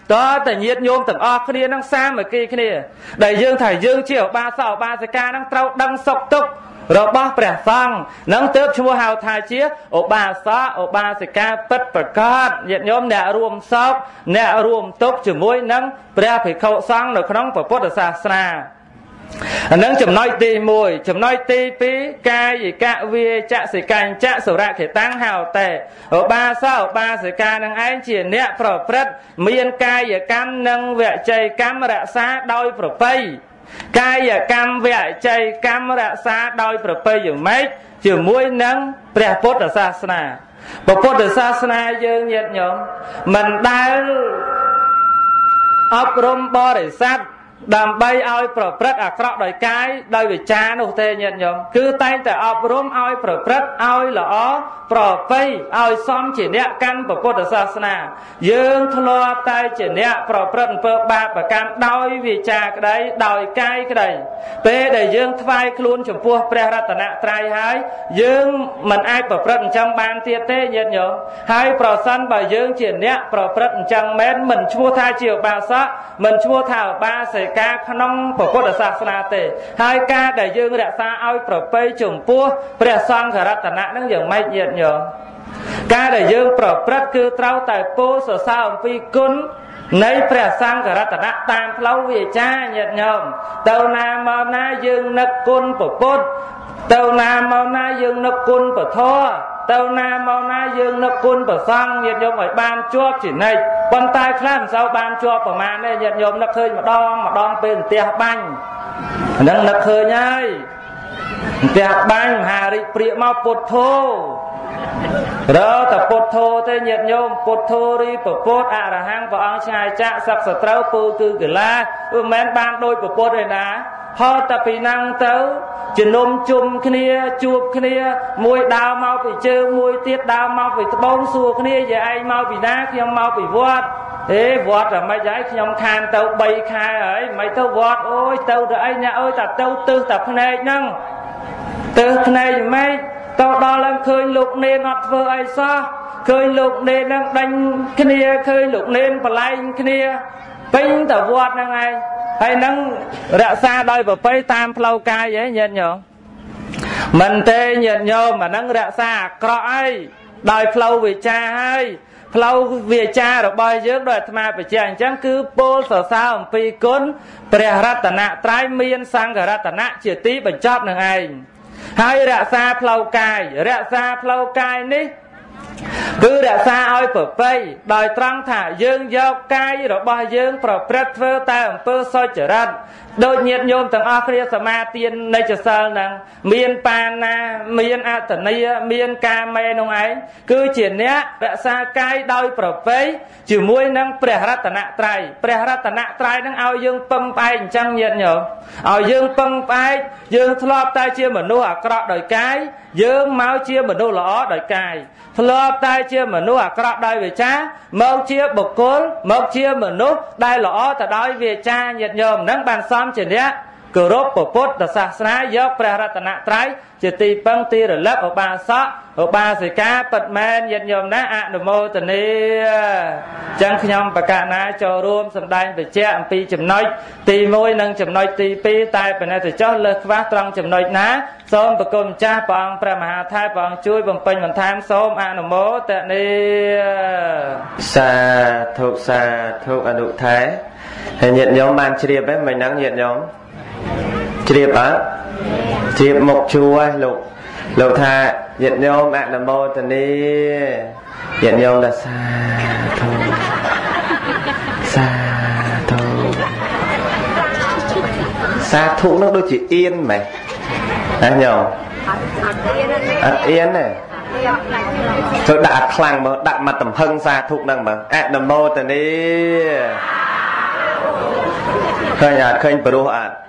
តើតែញាតិញោមទាំងអស់គ្នានឹងសាមគ្គីគ្នាដែលយើងថាយើងជាឧបាសកឧបាសិកានឹងត្រូវដឹងសុខទុក្ខរបស់ព្រះសង្ឃនឹងទើបឈ្មោះហៅថាជាឧបាសកឧបាសិកាពិតប្រាកដញាតិញោមអ្នករួមសុខអ្នករួមទុក្ខជាមួយនឹងព្រះភិក្ខុសង្ឃនៅក្នុងពុទ្ធសាសនាអានឹងចំណុចទី1ចំណុចទី2កាយិកវាចសិកាញ្ចសុរខេតាំងហៅតែឧបាសកឧបាសិកានឹងឯងជាអ្នកប្រព្រឹត្តមានកាយកម្មនិងវចីកម្មរក្សាដោយប្រពៃកាយកម្មវចីកម្មរក្សាដោយប្រពៃយ៉ាងម៉េចជាមួយនឹងព្រះពុទ្ធសាសនាពុទ្ធសាសនាយើងញាតិញោមមិនដែលអប់រំបរិស័ទដើម្បីឲ្យប្រព្រឹត្តអាក្រក់ដោយកាយដោយវាចានោះទេញាតិញោមគឺតែងតែអប់រំឲ្យប្រព្រឹត្តឲ្យល្អប្រពៃឲ្យសមជាអ្នកកាន់ពុទ្ធសាសនាយើងធ្លាប់តែជាអ្នកប្រព្រឹត្តអំពើបាបកម្មដោយវាចាក្តីដោយកាយក្តីពេលដែលយើងថ្វាយខ្លួនចំពោះព្រះរតនត្រ័យហើយយើងមិនអាចប្រព្រឹត្តអញ្ចឹងបានទៀតទេញាតិញោមហើយប្រសិនបើយើងជាអ្នកប្រព្រឹត្តអញ្ចឹងមែនមិនឈ្មោះថាជាឧបាសកមិនឈ្មោះថាឧបាសិកាក្នុងពុទ្ធសាសនាទេហើយការដែលយើងរក្សាឲ្យប្រពៃចំពោះព្រះសង្ឃរតនៈនឹងយ៉ាងម៉េចញាតិញោមការដែលយើងប្រព្រឹត្តគឺត្រូវតែពោលសរសើរអំពីគុណនៃព្រះសង្ឃរតនៈតាមផ្លូវវាចាញាតិញោមទៅណាមកណាយើងនឹកគុណពុទ្ធទៅណាមកណាយើងនឹកគុណពធទៅណាមកណាយើងនឹកគុណព្រះសង្ឃញាតិញោមឲ្យបានជាប់ជានិច្ចប៉ុន្តែខ្លះមិនសូវបានជាប់ប្រមាណទេញាតិញោមនឹកឃើញម្ដងពេលផ្ទះបាញ់ហ្នឹងនឹកឃើញហើយផ្ទះបាញ់មហារិទ្ធព្រាកមកពុទ្ធោរតពុទ្ធោទេញាតិញោមពុទ្ធោរីពពុទ្ធអរហង្គព្រះអង្គឆ្ងាយចាកសឹកសត្រូវពូគឺកលាមិនមែនបានដូចពពុទ្ធទេណាផុតតែពីហ្នឹងទៅជំនុំជុំគ្នាជួបគ្នាមួយដើរមកពីជើងមួយទៀតដើរមកពីត្បូងសួរគ្នាយាយឯងមកពីណាខ្ញុំមកពីវត្តវត្តតែមិនហើយខ្ញុំខានទៅ3ខែហើយមិនទៅវត្តអូយទៅអីអ្នកអើយតែទៅទឹះតែភ្នែកហ្នឹងទឹះភ្នែកម៉េចទៅដល់ឡើងឃើញលោកនេនអត់ធ្វើអីសោះឃើញលោកនេនហ្នឹងដេញគ្នាឃើញលោកនេនបលែងគ្នាពេញតែវត្តហ្នឹងឯងហើយនឹងរក្សាដោយប្រពៃតាមផ្លូវកាយឯងញាតិញោមមិនទេញាតិញោមអានឹងរក្សាអាក្រក់ឯងដោយផ្លូវវាចាហើយផ្លូវវាចារបស់យើងដោយអាត្មាបញ្ជាក់អញ្ចឹងគឺពោលសរសើរអំពីគុណព្រះរតនត្រ័យមានសង្ឃរតនៈជាទីបញ្ចប់នឹងឯងហើយរក្សាផ្លូវកាយរក្សាផ្លូវកាយនេះគឺរក្សាឲ្យប្រពៃដោយត្រង់ថាយើងយកកាយរបស់យើងប្រព្រឹត្តធ្វើតែអំពើសុចរិតដូចញាតិញោមទាំងអស់គ្នាសមាទាននៃចសិលហ្នឹងមានបាណាមានអតនីមានកាមេនោះឯងគឺជាអ្នករក្សាកាយដោយប្រពៃជាមួយនឹងព្រះរតនត្រ័យព្រះរតនត្រ័យហ្នឹងឲ្យយើងពឹងផ្អែកអញ្ចឹងញាតិញោមឲ្យយើងពឹងផ្អែកយើងធ្លាប់តែជាមនុស្សអាក្រក់ដោយកាយយើងមកជាមនុស្សល្អដោយកាយធ្លាប់តែជាមនុស្សអាក្រក់ដោយវាចាមកជាបុគ្គលមកជាមនុស្សដែលល្អទៅដោយវាចាញាតិញោមហ្នឹងបានសមជាអ្នកគោរពពុទ្ធសាសនាយកព្រះរតនត្រ័យជាទីពឹងទីរលឹកឧបាសកឧបាសិកាពិតមែនញាតិញោមណាអនុមោទនាចឹងខ្ញុំបកណាចូលរួមសម្ដែងបញ្ជាក់អំពីចំណុចទី1និងចំណុចទី2តែប៉ុណ្ណេះទៅចុះលើសខ្វះត្រង់ចំណុចណាសូមប្រគំចាស់ព្រះអង្គព្រះមហាថៃព្រះអង្គជួយបំពេញបន្ថែមសូមអនុមោទនាសាធុអនុថែហើយញាតិញោមបានជ្រាបហ្នឹងមិនហ្នឹងញាតិញោមជ្រាបអត់ជ្រាបមុខជួរលោកថាញាតិញោមអនុមោទនាញាតិញោមថាសាធុនោះដូចជាអៀនមែនណាញោមអត់អៀនទេចូលដាក់អាខ្លាំងមើលដាក់មកតំហឹងសាធុហ្នឹងមើលអនុមោទនាឃើញអត់ឃើញព្រោះអត់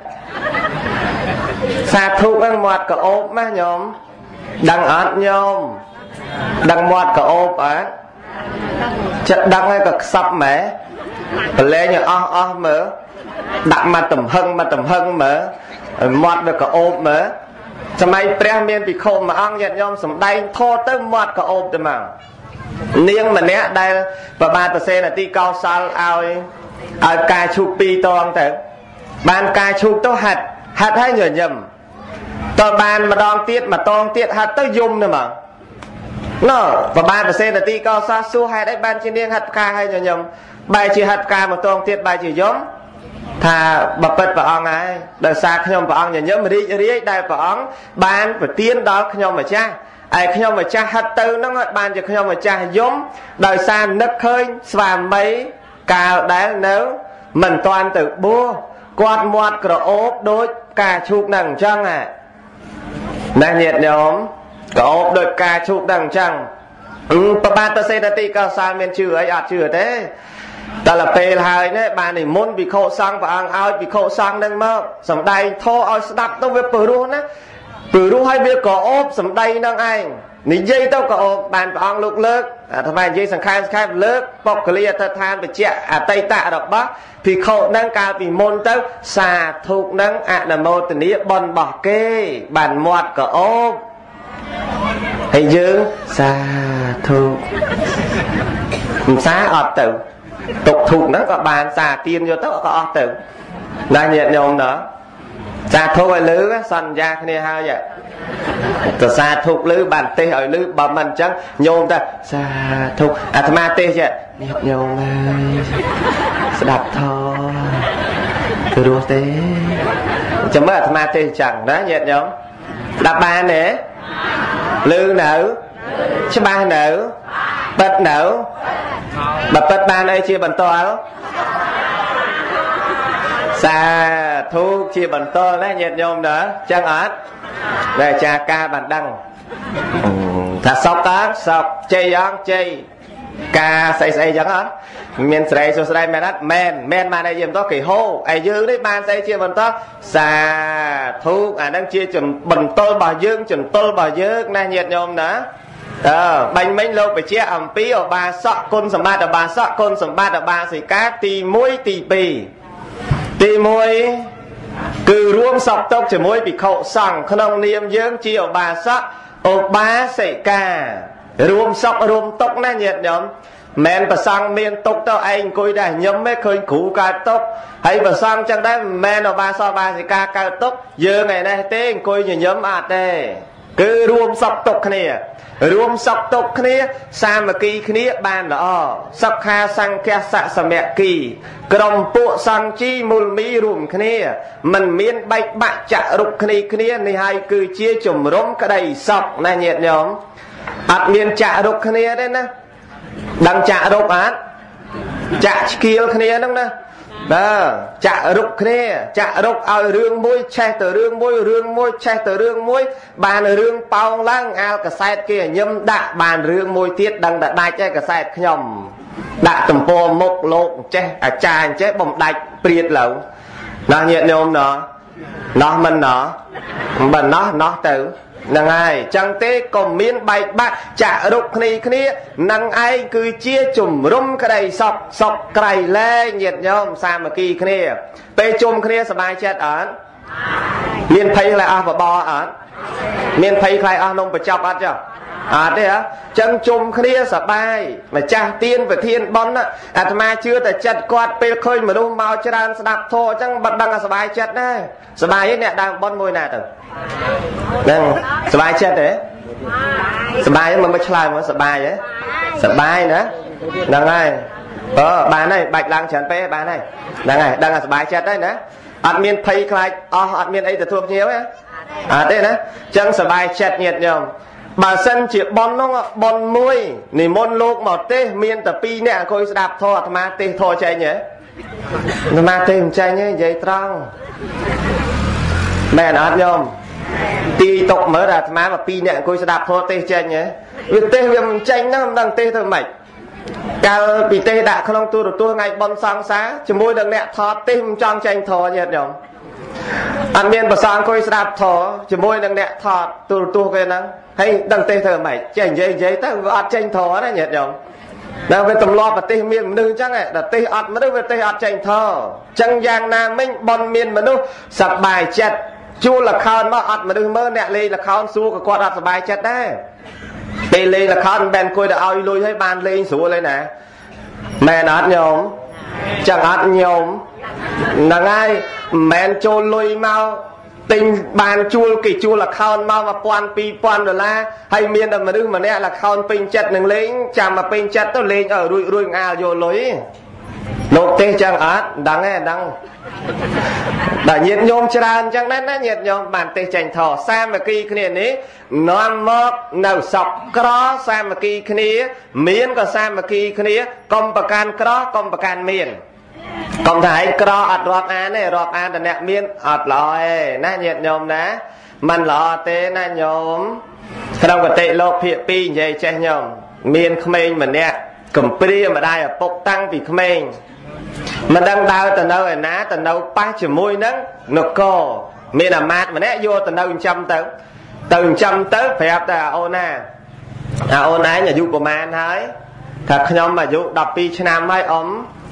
សាធុហ្នឹងមាត់ក្អូបណាញោមដឹងអត់ញោមដឹងមាត់ក្អូបអត់ចិត្តដឹងហើយក៏ខ្សឹបម៉ែប្រឡែងឲ្យអស់មើលដាក់មកតំហឹងមើលមាត់វាក្អូបមើលសម័យព្រះមានភិក្ខុមួយអង្គញាតិញោមសំដែងធម៌ទៅមាត់ក្អូបទៅមក niêng mà nè đây và ban tờ xe là ti cao sal ao ca chụp pi toang tới ban ca chụp tao hạt hay nhờ nhầm tao ban mà đong tiết mà toang tiết hạt tao dùng nữa mà nó và ban tờ xe là ti cao sa su hay đấy ban trên niêng hạt ca hay nhờ nhầm bài chỉ hạt ca mà toang tiết bài chỉ giống thà bập bật vào ông ấy đời xa khơi vào ông nhờ nhớ mà đi đây vào ông ban và tiên đó khơi mà cha ai khơi mà cha hạt tư nó gọi ban cho khơi mà cha giống đời xa nấc khơi xòa mấy cào đá nếu mình toàn từ bua quạt moạt cờ ốp đôi cà chụp đằng trăng à nè nhiệt nhóm cờ ốp đôi cà chụp đằng trăng ba ta xây ra ti cao sang miền chữ ấy chữ thế ta là pê hai đấy bà này muốn bị khổ sang và ăn ao bị khổ sang đang mơ sầm đầy thô ao đập tao về bự luôn á bự luôn hay việc cờ ốp sầm đầy đang anh ní dây tao cờ ốp bàn và ăn lục lơ thằng bạn dây sằng khai lơ bọc clear thật than bị chẹ tây tạ đọc bác thì khổ đang cao vì môn tao xà thuộc đang là mô tình nghĩa bon bỏ kê bàn moạt cờ ốp hay dư xà thuộc xá ọt tử tục thuộc nó có bàn xà tiên vô tất có ọt tử là nhiệt nhôm đó xà thuộc ở lứ sân ra cái này hai vậy từ xa thuộc lứ bàn tê ở lứ bầm mình chẳng nhôm ta xa thuộc thầm ma tê chứ nhiệt nhôm sẽ đập thôi từ đua tê chẳng mới thầm ma tê chẳng đó nhiệt nhôm đập ba nè lư nữ chứ ba nữ bật nữ bật bật ba đây chia bằng to xa thu chia bằng to đấy nhiệt nhôm đó chẳng ớt về cha ca bàn đăng thà sọc tá sọc chay ăn chay ca say chẳng ớt miền sài số sài men mà này dùm to kỳ hô ai dương đấy ban say chia bằng to xa thu đang chia chừng bằng tôi bà dương chừng tôi bà dương này nhiệt nhôm đó bánh mấy lâu phải chia ẩm pí ở ba sọ côn sầm ba ở ba sọ côn sầm ba ở ba xì cá tì muối tì pì tì muối cứ ruộng sọc tốc chỉ muối bị khẩu sòng không niệm dưỡng chi ở ba sọ ở ba xì cá ruộng sọc ruộng tốc na nhiệt nhóm men và sang miền tốc tao anh coi đây nhấm mấy khơi củ cà tốc hay và sang chẳng đấy men ở ba sọ ba xì cá cà tốc giờ ngày nay tên coi như nhấm đây cứ ruộng sọc tốc này rùm sọc tộc kia sa mà kỳ kia bàn là sọc kha sang kia sạ sạ mẹ kỳ cầm bộ sang chi mùl mỹ rùm kia mình miên bạch bạ chạ rục kia này hai cứ chia chùm rôm cái đầy sọc này nhiệt nhóm miên chạ rục kia đấy nè đằng chạ rục chạ kia kia đó nè đó chạ rục kia chạ rục ở rương môi che từ rương môi che từ rương môi bàn rương bao lăng ao cả sai kia nhâm đạ bàn rương môi tiết đằng đã đai che cả sai nhom đạ tầm po mộc lộn che tràn che bồng đạch priệt lẩu nó nhiệt nhôm nó mình nó bần nó từ năng ai chẳng tế còn miên bạch bạc chạ rục kia năng ai cứ chia chùm rung cái đầy sọc cái lê nhiệt nhóm xa mà kỳ kia tê chùm kia sờ bài chết ở miên thấy lại và bò ở miên thấy lại nông phải chọc chứ thế á chân chùm kia sờ bài mà cha tiên và thiên bón á mà chưaតែចិត្តគាត់ពេលឃើញមនុស្សមកច្រើនស្ដាប់ធម៌អញ្ចឹងបាត់ដឹងសบายចិត្តដែរសบายឯអ្នកដើមបនមួយណាទៅហ្នឹងសบายចិត្តទេសบายមិនឆ្លើយមកសบายទេសบายណាហ្នឹងហើយបានហើយបាច់ឡើងច្រើនពេកបានហើយហ្នឹងហើយដឹងថាសบายចិត្តហើយណាអត់មានភ័យខ្លាចអត់មានអីទទួលភ្ញៀវទេណាអញ្ចឹងសบายចិត្តញាតិញោមបើសិនជាបននោះបនមួយនិមន្តលោកមកទេសមានតែ2នាក់អង្គុយស្ដាប់ធម៌អាត្មាទេសធម៌ចេញហ៎អាត្មាទេសមិនចេញទេនិយាយត្រង់មែនអត់ញោមទីຕົកមើលអាត្មាមក2នាក់អង្គុយស្ដាប់ធម៌ទេសចេញហ៎វាទេសវាមិនចេញណាមិនដឹងទេសទៅម៉េចកាលពីទេសដាក់ក្នុងទូរទស្សន៍ថ្ងៃបនសង្សារជាមួយនឹងអ្នកថតទេសមិនចង់ចេញធម៌ញាតិញោមអត់មានប្រសងអង្គុយស្ដាប់ធម៌ជាមួយនឹងអ្នកថតទូរទស្សន៍គេហ្នឹងហើយដឹងទេសធ្វើម៉េចចេះនិយាយទៅវាអត់ចេញធម៌ណាញាតិញោមដល់វាទម្លាប់ប្រទេសមានមនុស្សអញ្ចឹងដល់ទេសអត់មនុស្សវាទេសអត់ចេញធម៌អញ្ចឹងយ៉ាងណាមិញបនមានមនុស្សសប្បាយចិត្តជួលល្ខោនមកអត់មនុស្សមើលអ្នកលេងល្ខោនសួរក៏គាត់អត់សប្បាយចិត្តដែរពេលលេងល្ខោនបែនគួយទៅឲ្យលុយឲ្យបានលេងស្រួលហើយណាមែនអត់ញោមចឹងអត់ញោមហ្នឹងហើយមិនមែនចូលលុយមកទិញបានជួលគេជួលល្ខោនមក$1000-2000ហើយមានតែមនុស្សម្នាក់ល្ខោនពេញចិត្តនឹងលេងចាំមកពេញចិត្តទៅលេងឲ្យរួចងាលយកលុយលោកទេចឹងអត់ដឹងទេដឹងដល់ញាតិញោមច្រើនចឹងដែរណាញាតិញោមបានទេចេញធរសាមគ្គីគ្នានេះនាំមកនៅសពក្រសាមគ្គីគ្នាមានក៏សាមគ្គីគ្នាកុំប្រកាន់ក្រកុំប្រកាន់មានកុំថាឯងក្រអត់រាប់អានទេរាប់អានតែអ្នកមានអត់ល្អទេណាញាតិញោមណាមិនល្អទេណាញោមក្នុងកតិលោកភាគ2និយាយចេះញោមមានក្មេងម្នាក់កំព្រាម្ដាយឪពុកតាំងពីក្មេងមិនដឹងដើរទៅនៅឯណាទៅនៅប៉ះជាមួយនឹងនគរមានអាមាត្យម្នាក់យកទៅនៅចិញ្ចឹមទៅចិញ្ចឹមទៅប្រាប់តែអូនណាអូនឯងអាយុប្រហែលហើយថាខ្ញុំអាយុ12ឆ្នាំហើយអ៊ំ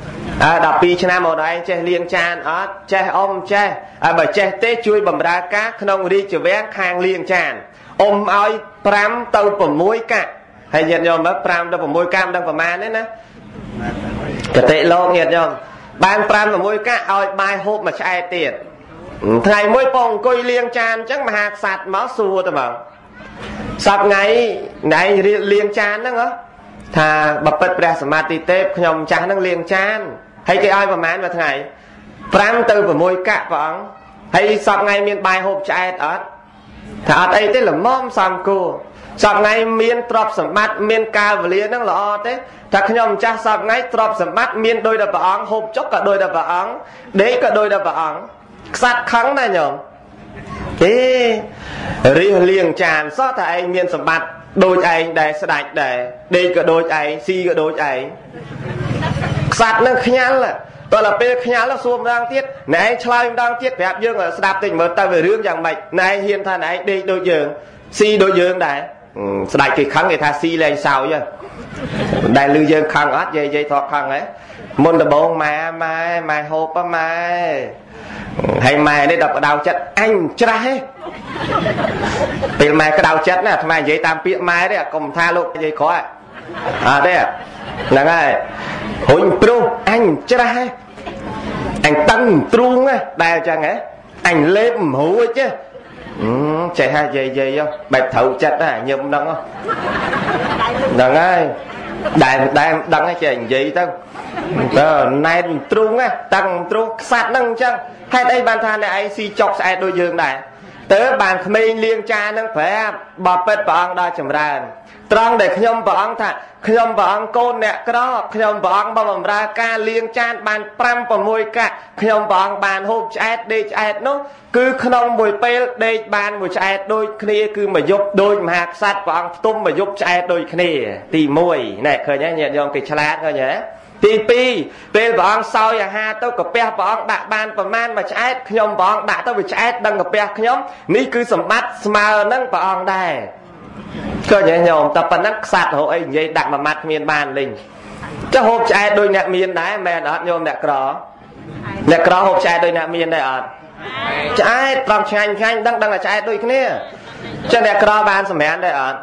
12ឆ្នាំអូនឯងចេះលាងចានអត់ចេះអ៊ំចេះបើចេះទេជួយបម្រើការក្នុងរាជវាំងខាងលាងចានអ៊ំឲ្យ5ទៅ6កាក់ហើយញាតិញោមមើល5ទៅ6កាក់មិនដឹងប្រហែលទេណាកតិលោកញាតិញោមបាន5-6កាក់ឲ្យបាយហូបមួយឆ្អែតទៀតថ្ងៃមួយពងអង្គុយលាងចានអញ្ចឹងមហាក្សត្រមកសួរទៅមកសប្ថ្ងៃណែលាងចានហ្នឹងហ៎ថាបពិតព្រះសម្មាទិទេពខ្ញុំចាស់ហ្នឹងលាងចានហើយគេឲ្យប្រហែលមួយថ្ងៃ5ទៅ6កាក់ព្រះអង្គហើយសប្ថ្ងៃមានបាយហូបឆ្អែតអត់ថាអត់អីទេល្មមសំគួរសប្ថ្ងៃមានទ្រព្យសម្បត្តិមានកាលវេលាហ្នឹងល្អទេថាខ្ញុំម្ចាស់សប្ថ្ងៃទ្រព្យសម្បត្តិមានដោយតែព្រះអង្គហូបចុកក៏ដោយតែព្រះអង្គដេកក៏ដោយតែព្រះអង្គខ្សាត់ខឹងណាញោមទេរិះលៀងចានសោះតែឯងមានសម្បត្តិដូចឯងដែរស្ដាច់ដែរដេកក៏ដូចឯងស៊ីក៏ដូចឯងខ្សាត់នឹងខ្ញាល់តើដល់ពេលខ្ញាល់សួរម្ដងទៀតណែឯងឆ្លើយម្ដងទៀតប្រាប់យើងស្ដាប់តិចមើលទៅវារឿងយ៉ាងម៉េចណែឯងហ៊ានថាណែឯងដេកដូចយើងស៊ីដូចយើងដែរស្ដាច់គេខឹងគេថាស៊ីលែងសោយដែលលឺយើងខឹងអត់យាយធေါ်ខឹងហ៎មុនដំបងម៉ែហូបម៉ែហើយម៉ែនេះដល់ក្តៅចិត្តអញច្រាស់ហ៎ពេលម៉ែក្តៅចិត្តណាអាត្មានិយាយតាមពាក្យម៉ែទេកុំថាលោកយាយក្រអត់ទេហ្នឹងហើយរុញព្រោះអញច្រាស់ហ៎អញតឹងទ្រូងណាដែលអញ្ចឹងហ៎អញលេបមរួចទេចេះហើយយាយបែបត្រូវចិត្តណាញឹមហ្នឹងហ្នឹងហើយដែលដឹងចេះនិយាយទៅណែនទ្រូងណាតឹងទ្រូងខ្សាត់ហ្នឹងអញ្ចឹងហេតុអីបានថាអ្នកឯងស៊ីចុកស្អែតដូចយើងដែរតើបានក្មេងលាងចានហ្នឹងប្រាប់បបិទ្ធព្រះអង្គដល់ចម្រើនត្រង់ដែលខ្ញុំព្រះអង្គថាខ្ញុំព្រះអង្គកូនអ្នកក្រខ្ញុំព្រះអង្គបម្រើការលាងចានបាន5-6កាក់ខ្ញុំព្រះអង្គបានហូបឆ្អែតដេកឆ្អែតនោះគឺក្នុងមួយពេលដេកបានមួយឆ្អែតដូចគ្នាគឺមួយយប់ដូចមហាក្សត្រព្រះអង្គផ្ទុំមួយយប់ឆ្អែតដូចគ្នាទី1ណែឃើញទេញាតិញោមគេឆ្លាតឃើញទេទី2ពេលព្រះអង្គសោយអាហារទៅកាពះព្រះអង្គដាក់បានប្រមាណមួយឆ្អែតខ្ញុំព្រះអង្គដាក់ទៅវាឆ្អែតដឹងកាពះខ្ញុំនេះគឺសម្បត្តិស្មើនឹងព្រះអង្គដែរឃើញទេញោមតែប៉ុណ្ណឹងខ្សាត់រហូតអីនិយាយដាក់មួយម៉ាត់គ្មានបានលេងចុះហូបឆ្អែតដូចអ្នកមានដែរមែនអត់ញោមអ្នកក្រហូបឆ្អែតដូចអ្នកមានដែរអត់ឆ្អែតត្រង់ឆ្ងាញ់ដឹងតែឆ្អែតដូចគ្នាចុះអ្នកក្របានសម្រានដែរអត់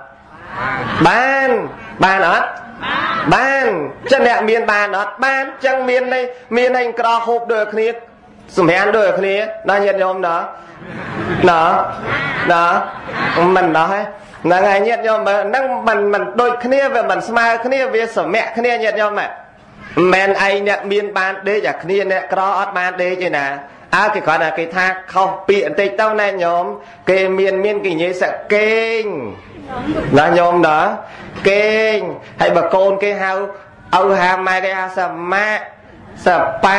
បានអត់បានចឹងអ្នកមានបានអត់បានចឹងមានឯងក្រហូបដូចគ្នាសម្រានដូចគ្នាដល់ញាតិញោមណ៎មិនដល់ហ្នឹងហើយញាតិញោមហ្នឹងមិនដូចគ្នាវាមិនស្មើគ្នាវាសមៈគ្នាញាតិញោមមិនមែនឯងអ្នកមានបានដេកអាគ្នាអ្នកក្រអត់បានដេកទេណាគេគ្រាន់តែគេថាខុសពាក្យបន្តិចទៅណែញោមគេមានគេនិយាយសឹកគេងណាញោមណាគេងហើយបើកូនគេហៅឪហាម៉ែគេហៅសម៉ាក់សប៉ា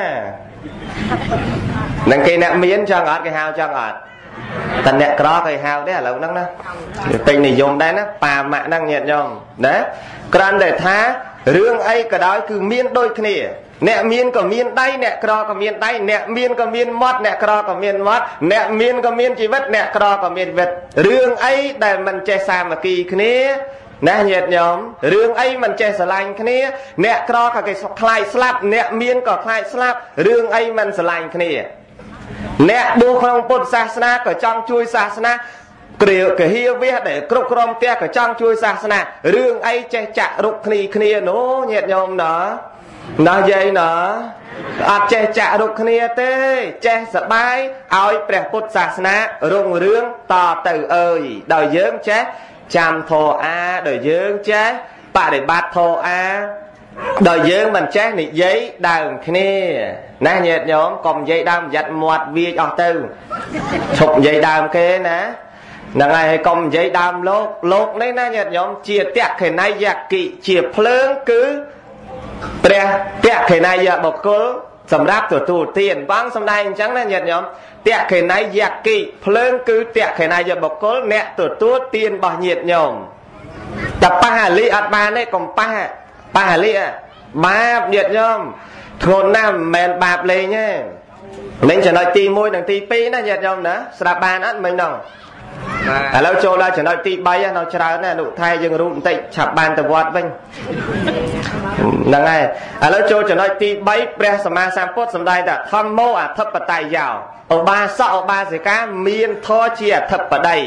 នឹងគេអ្នកមានចង់អត់គេហៅចង់អត់តែអ្នកក្រគេហៅទេឥឡូវហ្នឹងណាពេញនិយមដែរណាប៉ាម៉ាក់ហ្នឹងញាតិញោមណាគ្រាន់តែថារឿងអីក៏ដោយគឺមានដូចគ្នាអ្នកមានក៏មានដៃអ្នកក្រក៏មានដៃអ្នកមានក៏មានមាត់អ្នកក្រក៏មានមាត់អ្នកមានក៏មានជីវិតអ្នកក្រក៏មានជីវិតរឿងអីដែលមិនចេះសាមគ្គីគ្នាណាញាតិញោមរឿងអីមិនចេះស្រឡាញ់គ្នាអ្នកក្រក៏គេខ្លាចស្លាប់អ្នកមានក៏ខ្លាចស្លាប់រឿងអីមិនស្រឡាញ់គ្នាអ្នកបួសក្នុងពុទ្ធសាសនាក៏ចង់ជួយសាសនាគ្រាកហៀវះដែលគ្រប់ក្រុមផ្ទះក៏ចង់ជួយសាសនារឿងអីចេះចាក់រុកគ្នានោះញាតិញោមណាណាយាយណាអត់ចេះចាក់រុកគ្នាទេចេះសបាយឲ្យព្រះពុទ្ធសាសនារុងរឿងតទៅអើយដោយយើងចេះចាំធម៌អាដោយយើងចេះបរិបត្តិធម៌អាដោយយើងមិនចេះនិយាយដើមគ្នាណាញាតិញោមកុំនិយាយដើមប្រយ័ត្នមាត់វាចអស់ទៅឈប់និយាយដើមគេណាហ្នឹងហើយកុំនិយាយដើមលោកនេះណាញាតិញោមជាតក្ខិណៃយគិជាភ្លើងគឺព្រះតក្ខិណៃយបុគ្គលសម្រាប់ទទួលទានបងសំដែងអញ្ចឹងណាញាតិញោមតក្ខិណៃយគិភ្លើងគឺតក្ខិណៃយបុគ្គលអ្នកទទួលទានរបស់ញាតិញោមតែប៉ះអាលីអត់បានទេកុំប៉ះអាលីបាបញាតិញោមធ្ងន់ណាស់មិនមែនបាបលេងទេលេងចំណុចទី1និងទី2ណាញាតិញោមណាស្ដាប់បានអត់មិញហ្នឹងឥឡូវចូលដល់ចំណុចទី3នៅច្រើនណាស់អនុថែយើងរូបបន្តិចឆាប់បានទៅវត្តវិញហ្នឹងហើយឥឡូវចូលចំណុចទី3ព្រះសម្មាសម្ពុទ្ធសម្ដែងថាធម្មោអធិបតេយ្យឧបាសកឧបាសិកាមានធម៌ជាអធិបតី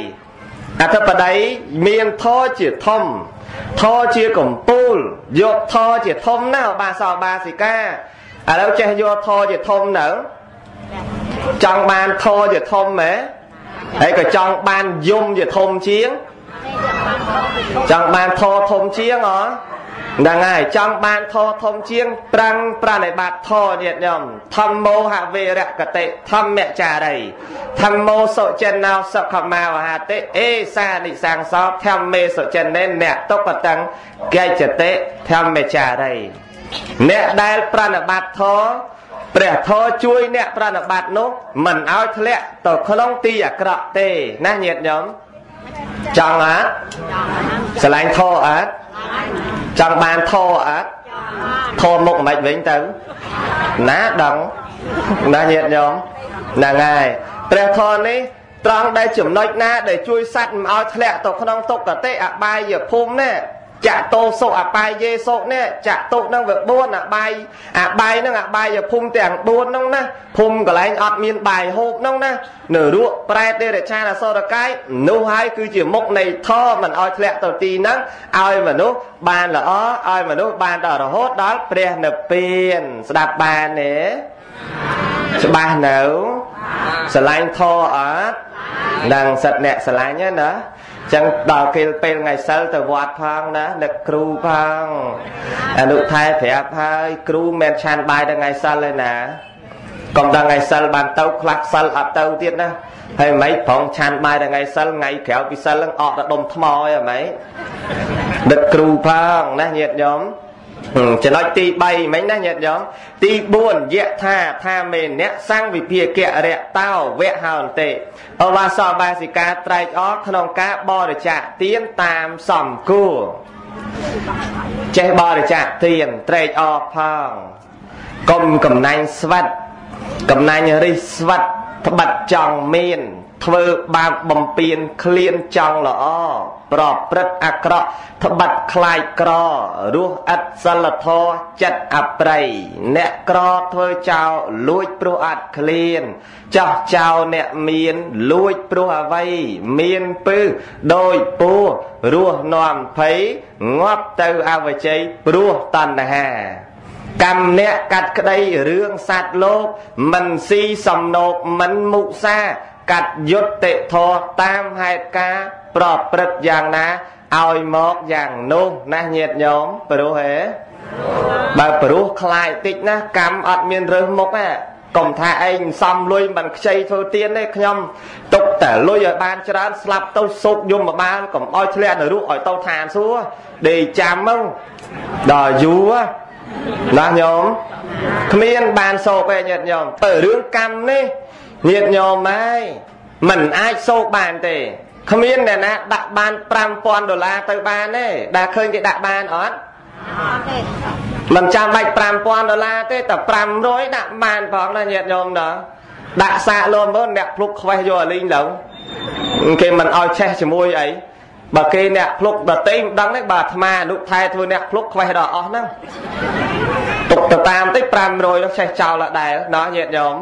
មានធម៌ជាធំធម៌ជាកំពូលយកធម៌ជាធំណាឧបាសកឧបាសិកាឥឡូវចេះយកធម៌ជាធំនៅចង់បានធម៌ជាធំហ៎ហើយក៏ចង់បានយំជាធំជាងចង់បានធម៌ធំជាងហ្នឹងហើយចង់បានធម៌ធំជាងប្រឹងប្រណិប័តធម៌ញាតិញោមធម្មោហវេរកតិធម្មចារីធម្មោសុចិនោសុខមាវហតិអេសានិសង្សោធម្មេសុចិនេអ្នកតុកតੰកេចតិធម្មចារីអ្នកដែលប្រណិប័តធម៌ព្រះធម៌ជួយអ្នកប្រណិប័តនោះមិនឲ្យធ្លាក់ទៅក្នុងទីអាក្រក់ទេណាញាតិញោមចង់អត់ស្រឡាញ់ធម៌អត់ចង់បានធម៌អត់ធម៌មុខមិនវិញទៅណាដឹងណាញាតិញោមហ្នឹងហើយព្រះធម៌នេះត្រង់ដែលចំណុចណាដែលជួយសត្វមិនឲ្យធ្លាក់ទៅក្នុងទុក្ខតិអបាយភូមិណាចតោសុអបាយេសុនេះចតុនឹងវា4អបាយនឹងអបាយភូមិទាំង4ហ្នឹងណាភូមិកន្លែងអត់មានបាយហូបហ្នឹងណានៅរក់ប្រែតទេរឆានអសុរកាយនោះហើយគឺជាមុខនៃធម៌មិនឲ្យធ្លាក់ទៅទីហ្នឹងឲ្យមនុស្សបានល្អឲ្យមនុស្សបានដល់រហូតដល់ព្រះនិព្វានស្ដាប់បានទេច្បាស់នៅស្រឡាញ់ធម៌អត់ដឹងសិតអ្នកស្រឡាញ់ណាចឹងដល់ពេលថ្ងៃសិលទៅវត្តផងណាដឹកគ្រូផងអនុថែប្រាប់ហើយគ្រូមិនឆានបាយដល់ថ្ងៃសិលទេណាកុំដល់ថ្ងៃសិលបានទៅខ្លះសិលអត់ទៅទៀតណាហើយមិនប្រងឆានបាយដល់ថ្ងៃសិលថ្ងៃក្រោយពីសិលនឹងអកដល់ដុំថ្មហើយហ្មងដឹកគ្រូផងណាញាតិញោមចំណុចទី3មិញណាញាតិញោមទី4យៈថាមេអ្នកសង្ឃវិភាគៈរៈតោវៈហោន្តិឧបាសកបាសិកាត្រែកអរក្នុងការបរិច្ចាគទានតាមសំគួរចេះបរិច្ចាគទានត្រែកអរផងកុំកំណាញ់ស្វិតកំណាញ់រិះស្វិតត្បិតចង់មានធ្វើបាបបំពេញឃ្លានចង់ល្អប្រព្រឹត្តអាក្រក់ត្បិតខ្លាចក្ររស់ឥតសិលធម៌ចិត្តអប្រៃអ្នកក្រធ្វើចោលលួចព្រោះអត់ឃ្លានចោះចោលអ្នកមានលួចព្រោះអ្វីមានពឹសដោយពស់រស់នាំភ័យងាប់ទៅអវជ័យព្រោះតណ្ហាកម្មអ្នកកាត់ក្តីរឿងសត្វលោកមិនស៊ីសំណោកមិនមុសាកាត់យុត្តិធម៌តាមហេតុការប្រព្រឹត្តយ៉ាងណាឲ្យមកយ៉ាងនោះណាញាតិញោមព្រោះហេបើព្រោះខ្លាចតិចណាកម្មអត់មានរើសមុខទេកុំថាឯងសំលុយមិនខ្ចីធ្វើទៀនទេខ្ញុំទុកតែលុយឲ្យបានច្រើនស្លាប់ទៅសុកយមបានកុំឲ្យធ្លាក់នៅរូបឲ្យទៅឋានសួគ៌ដេកចាំមកដល់យូរណាញោមគ្មានបានសោកទេញាតិញោមទៅរឿងកម្មនេះញាតិញោមហើយមិនអាចសោកបានទេគ្មានអ្នកណាដាក់បាន$5,000ទៅបានទេដែលឃើញគេដាក់បានអត់ទេមិនចាំបាច់$5,000ទេតែ500ដាក់បានផងណាញាតិញោមដល់ដាក់សាកលោមមើលអ្នកភ្លុកខ្វេះយកអាលីងទៅគេមិនឲ្យឆេះជាមួយអីបើគេអ្នកភ្លុកដតេមិនដឹងទេបើអាត្មាអនុថែធ្វើអ្នកភ្លុកខ្វេះដល់អស់ហ្នឹងទុកទៅតាមតិច500នោះឆេះចោលដែរណោះញាតិញោម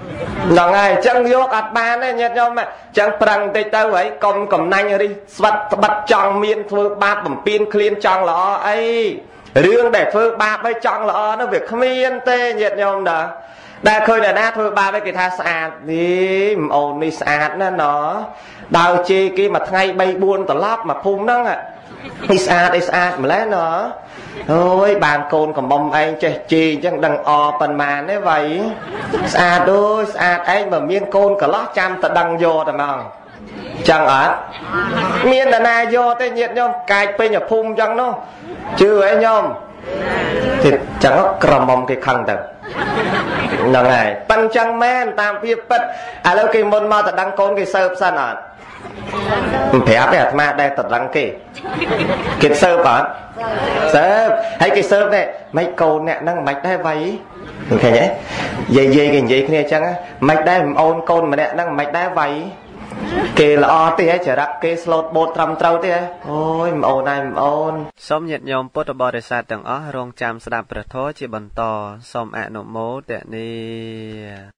Nó ngay chẳng vô ạt bàn ấy nhật nhau mà chẳng prăng tây tao ấy công cầm nanh đi svat bắt chong miên phơ ba bẩm pin clean chong lọ ấy riêng để phơ ba với chong lọ nó việc miên tê nhật nhau đó đã khơi là nát phơ ba với cái tha sạch đi ồn đi sạch nó đào chê kia mà ngay bay buôn tờ lắp mà phun đó ạ đi sạch mà lấy nó ôi bàn côn còn bông anh chê chê chẳng đằng o phần màn đấy vậy sạch đôi sạch anh mà miên côn cả lót trăm ta đăng vô tầm nào chẳng ạ miên là na vô tê nhiệt nhau cài bên nhà phun chẳng nó chưa ấy nhom thì chẳng có cầm mong cái khăn được nó này băng trăng men tam phía bật à lâu kỳ môn mau ta đăng côn cái sơ sân ạ phép đẹp mà đây thật đăng kì cái sơ bẩn sơ hay cái sơ này mấy câu nè năng mạch đây vậy ok nhé dây cái gì kia chăng á mạch đây ôn côn mà nè năng mạch đây vậy kì là o tí ấy chả đặt kì slot bột trầm trâu tí ấy ôi ôn này ôn xóm nhiệt nhôm bốt bò để sạt từng ó rong chạm sạp bờ thố chỉ bẩn to xóm ạ nổ mố để đi